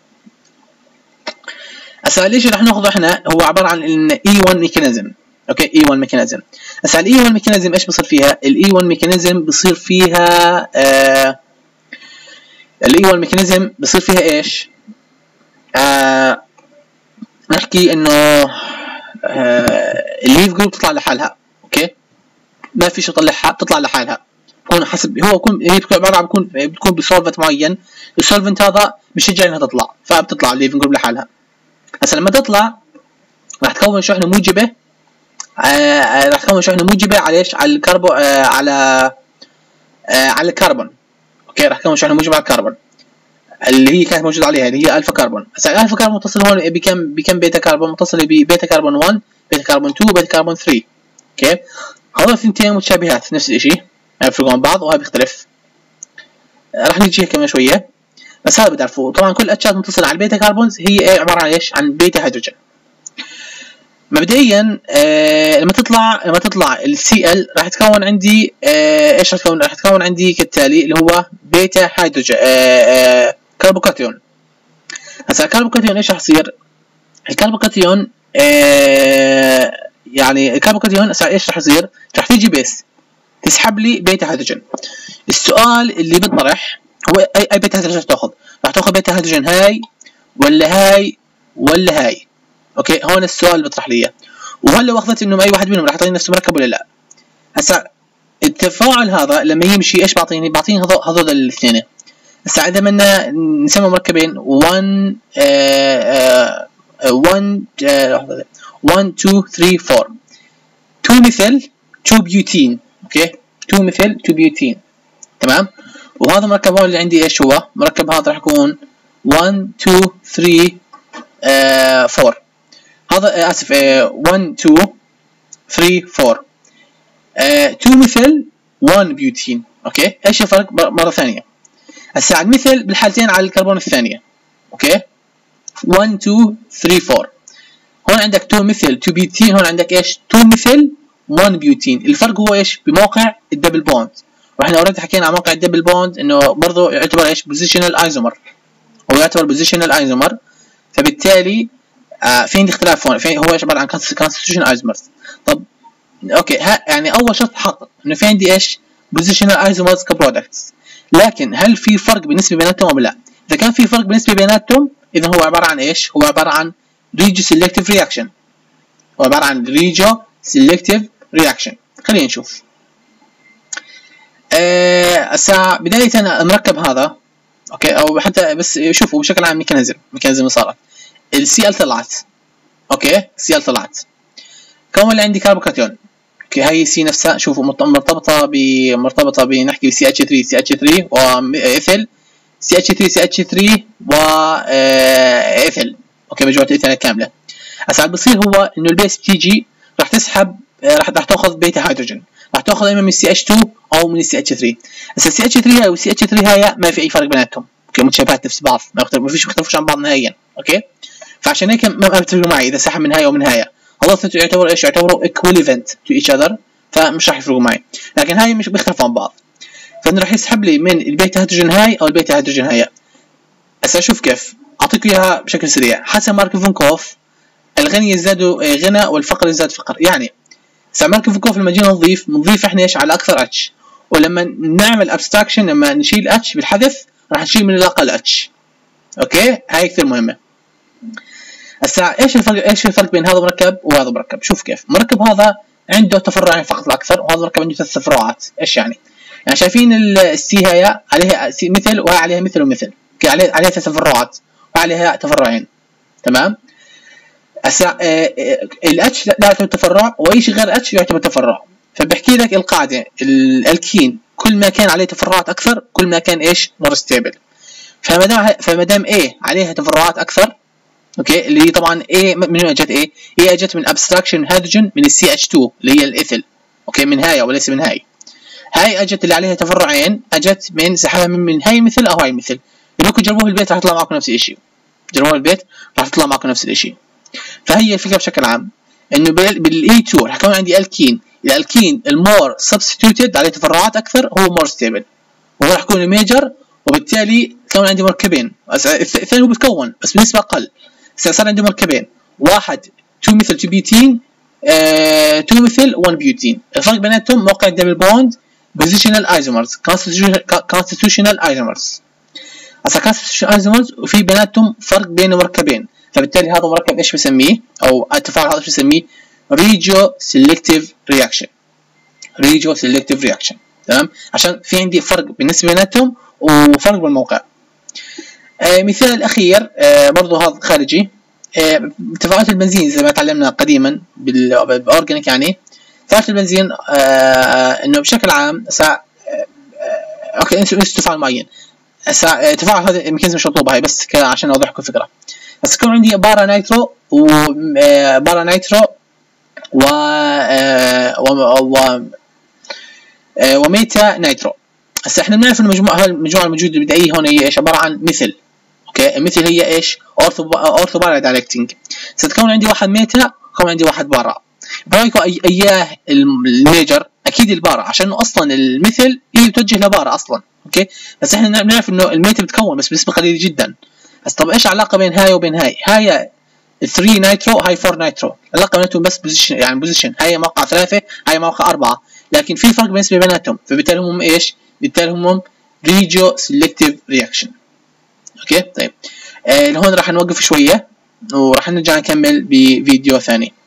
هسه ليش راح ناخذه احنا هو عباره عن ان اي واحد ميكانيزم. اوكي اي واحد ميكانيزم. هسه الاي واحد ميكانيزم ايش بصير فيها؟ الاي واحد ميكانيزم بصير فيها آه الاي واحد ميكانيزم بصير فيها ايش؟ آه نحكي انه آه الليف جروب تطلع لحالها اوكي ما فيش يطلعها بتطلع لحالها بكون حسب هو بكون هي بتكون عباره عن بتكون بتكون بسولفنت معين، السولفنت هذا بشجع انها تطلع فبتطلع الليف جروب لحالها. هسه لما تطلع راح تكون شحنه موجبه آه راح تكون شحنه موجبه على ايش؟ على الكربون آه على آه على الكربون اوكي راح تكون شحنه موجبه على الكربون اللي هي كانت موجوده عليها اللي هي الفا كربون. هسه الالفا كربون متصل هون بكم بكم بيتا كربون؟ متصل ببيتا كربون واحد، بيتا كربون اثنين، بيتا كربون ثلاثة. اوكي هذول اثنتين متشابهات نفس الشيء ما يفرقون عن بعض وهذا بيختلف. راح نجي كمان شويه بس هذا بتعرفوه. طبعا كل الاتشات متصله على البيتا كربونز هي عباره عن ايش؟ عن بيتا هيدروجين. مبدئيا آه لما تطلع لما تطلع السي ال راح تكون عندي آه ايش راح تكون؟ راح تكون عندي كالتالي اللي هو بيتا هيدروجين آه آه كربوكاتيون. هسه الكربوكاتيون ايش راح يصير؟ الكربوكاتيون آه يعني الكربوكاتيون ايش راح يصير؟ راح تيجي بيس تسحب لي بيتا هيدروجين. السؤال اللي بيطرح هو اي اي بيتا هيدروجين تاخذ؟ راح تاخذ بيتا هيدروجين هاي ولا هاي ولا هاي؟ اوكي هون السؤال بيطرح لي وهل لو اخذت انه اي واحد منهم راح يعطيني نفس المركب ولا لا؟ هسه التفاعل هذا لما يمشي ايش بعطيني؟ بعطيني هذول الاثنين. هسه اذا بدنا نسمي مركبين واحد واحد واحد اثنين ثلاثة أربعة اثنين مثل اثنين بيوتين اوكي اثنين مثل اثنين بيوتين تمام. وهذا مركب هون اللي عندي ايش هو؟ مركب هذا راح يكون واحد اثنين ثلاثة أربعة هذا اسف واحد اثنين ثلاثة أربعة اثنين مثل واحد بيوتين اوكي. ايش الفرق مره ثانيه؟ هسه على المثل بالحالتين على الكربون الثانيه اوكي واحد اثنين ثلاثة أربعة هون عندك اثنين مثل اثنين بيوتين، هون عندك ايش؟ اثنين مثل واحد بيوتين. الفرق هو ايش؟ بموقع الدبل بوند، واحنا اوريدي حكينا عن موقع الدبل بوند انه برضه يعتبر ايش؟ بوزيشنال ايزومر، هو يعتبر بوزيشنال ايزومر. فبالتالي آه في عندي اختلاف هون، في هو ايش عباره عن كونستيتيوشن ايزومرز. طب اوكي ها يعني اول شرط حقق انه في عندي ايش؟ بوزيشنال ايزومرز كبرودكتس، لكن هل في فرق بالنسبه بيناتهم ولا لا؟ اذا كان في فرق بالنسبه بيناتهم اذا هو عباره عن ايش؟ هو عباره عن ريجو سيلكتيف رياكشن، هو عباره عن ريجو سيلكتيف رياكشن. خلينا نشوف. هسه آه بدايه المركب هذا اوكي او حتى بس شوفوا بشكل عام ميكانيزم ميكانيزم اللي صارت. السي ال طلعت اوكي السي ال طلعت كون اللي عندي كربوكاتيون اوكي هاي سي نفسها شوفوا مرتبطه ب مرتبطه بنحكي سي اتش ثلاثة سي اتش ثلاثة وايثل سي اتش ثلاثة سي اتش ثلاثة و ايثل اوكي مجموعه الايثل كامله. هسه اللي بصير هو انه البيس تيجي راح تسحب راح راح تاخذ بيتا هيدروجين، راح تاخذ اما من السي اتش اثنين او من السي اتش ثلاثة. هسه السي اتش ثلاثة هاي والسي اتش ثلاثة هاي ما في اي فرق بيناتهم اوكي متشابهات نفس بعض ما يختلف ما فيش يختلفوش عن بعض نهائيا اوكي. فعشان هيك ما بتفرقوا معي اذا سحب من هاي او من هاي، هذول يعتبروا ايش؟ يعتبروا equivalent to each other فمش راح يفرقوا معي، لكن هاي مش بيختلفوا عن بعض. فانه راح يسحب لي من البيتا هيدروجين هاي او البيتا هيدروجين هاي. هسه شوف كيف اعطيكم اياها بشكل سريع. حسب ماركوفنكوف الغني يزداد غنى والفقر يزداد فقر. يعني ماركوفنكوف لما جينا نضيف بنضيف احنا ايش على اكثر اتش، ولما نعمل ابستراكشن لما نشيل اتش بالحذف راح نشيل من الاقل اتش. اوكي هاي كثير مهمه. هسه ايش الفرق ايش الفرق بين هذا مركب وهذا مركب؟ شوف كيف المركب هذا عنده تفرعين فقط لا اكثر، وهذا المركب عنده ثلاث تفرعات. ايش يعني؟ يعني شايفين السي هي عليها سي مثل وهي عليها مثل ومثل، عليها عليها ثلاث تفرعات وعليها تفرعين. تمام؟ هسه الاتش لا يعتبر تفرع، واي شيء غير اتش يعتبر تفرع. فبحكي لك القاعده الالكين كل ما كان عليه تفرعات اكثر كل ما كان ايش؟ مور ستيبل. فما دام فما دام A عليها تفرعات اكثر، اوكي، اللي هي طبعا A من وين اجت؟ A هي اجت من ابستراكشن هيدروجين من السي اتش تو اللي هي الايثيل، اوكي، من هاي وليس من هاي. هاي اجت اللي عليها تفرعين اجت من سحبها من, من هاي مثل او هاي مثل. انكم جربوها البيت راح يطلع معكم نفس الشيء. جربوها البيت راح يطلع معكم نفس الشيء. فهي الفكره بشكل عام انه بالاي تو راح يكون عندي الكين، الالكين المور سبستيوتد عليه تفرعات اكثر هو مور ستيبل، وهو راح يكون الميجر، وبالتالي كون عندي مركبين. الثاني هو بتكون بس بنسبه اقل. صار عندي مركبين، واحد تو مثل تو بيوتين، آه تو مثل واحد بيوتين. الفرق بيناتهم موقع الدبل بوند، بوزيشنال ايزومرز، كونستيتيوشنال ايزومرز. هسه كونستيتيوشنال ايزومرز وفي بيناتهم فرق بين مركبين، فبالتالي هذا مركب ايش بسميه او التفاعل هذا ايش بسميه؟ ريجيو سيلكتيف رياكشن. ريجيو سيلكتيف رياكشن. تمام؟ عشان في عندي فرق بالنسبه بيناتهم وفرق بالموقع. آه مثال الاخير آه برضه هذا خارجي، آه تفاعلات البنزين زي ما تعلمنا قديما بالاورجانيك. يعني تفاعلات البنزين آه انه بشكل عام سا آه آه اوكي انسوا تفاعل معين. سا تفاعل هذا الميكانيزم مش مطلوبه هاي بس عشان اوضحكم الفكره. بس يكون عندي بارا نايترو وبارا نايترو و آه و وميتا نايترو. هسه احنا بنعرف المجموعه المجموعه الموجوده البدائيه هون هي ايش؟ عباره عن مثل. اوكي المثل هي ايش؟ اورثو اورثو بارا دايركتنج. ستكون عندي واحد ميتا وكون عندي واحد بارا. برايكم أي اياه الميجر؟ اكيد البارا، عشان اصلا المثل هي بتوجه لبارا اصلا. اوكي بس احنا بنعرف انه الميتا بتكون بس بنسبه قليله جدا. بس طب ايش العلاقه بين هاي وبين هاي؟ هاي ثلاثة نايترو هاي أربعة نايترو، العلاقه بيناتهم بس بوزيشن، يعني بوزيشن، هاي موقع ثلاثة هاي موقع أربعة، لكن في فرق بالنسبه بيناتهم، فبالتالي هم ايش؟ بالتالي هم ريجيو سيلكتيف رياكشن. اوكي طيب آه هون راح نوقف شويه وراح نرجع نكمل بفيديو ثاني.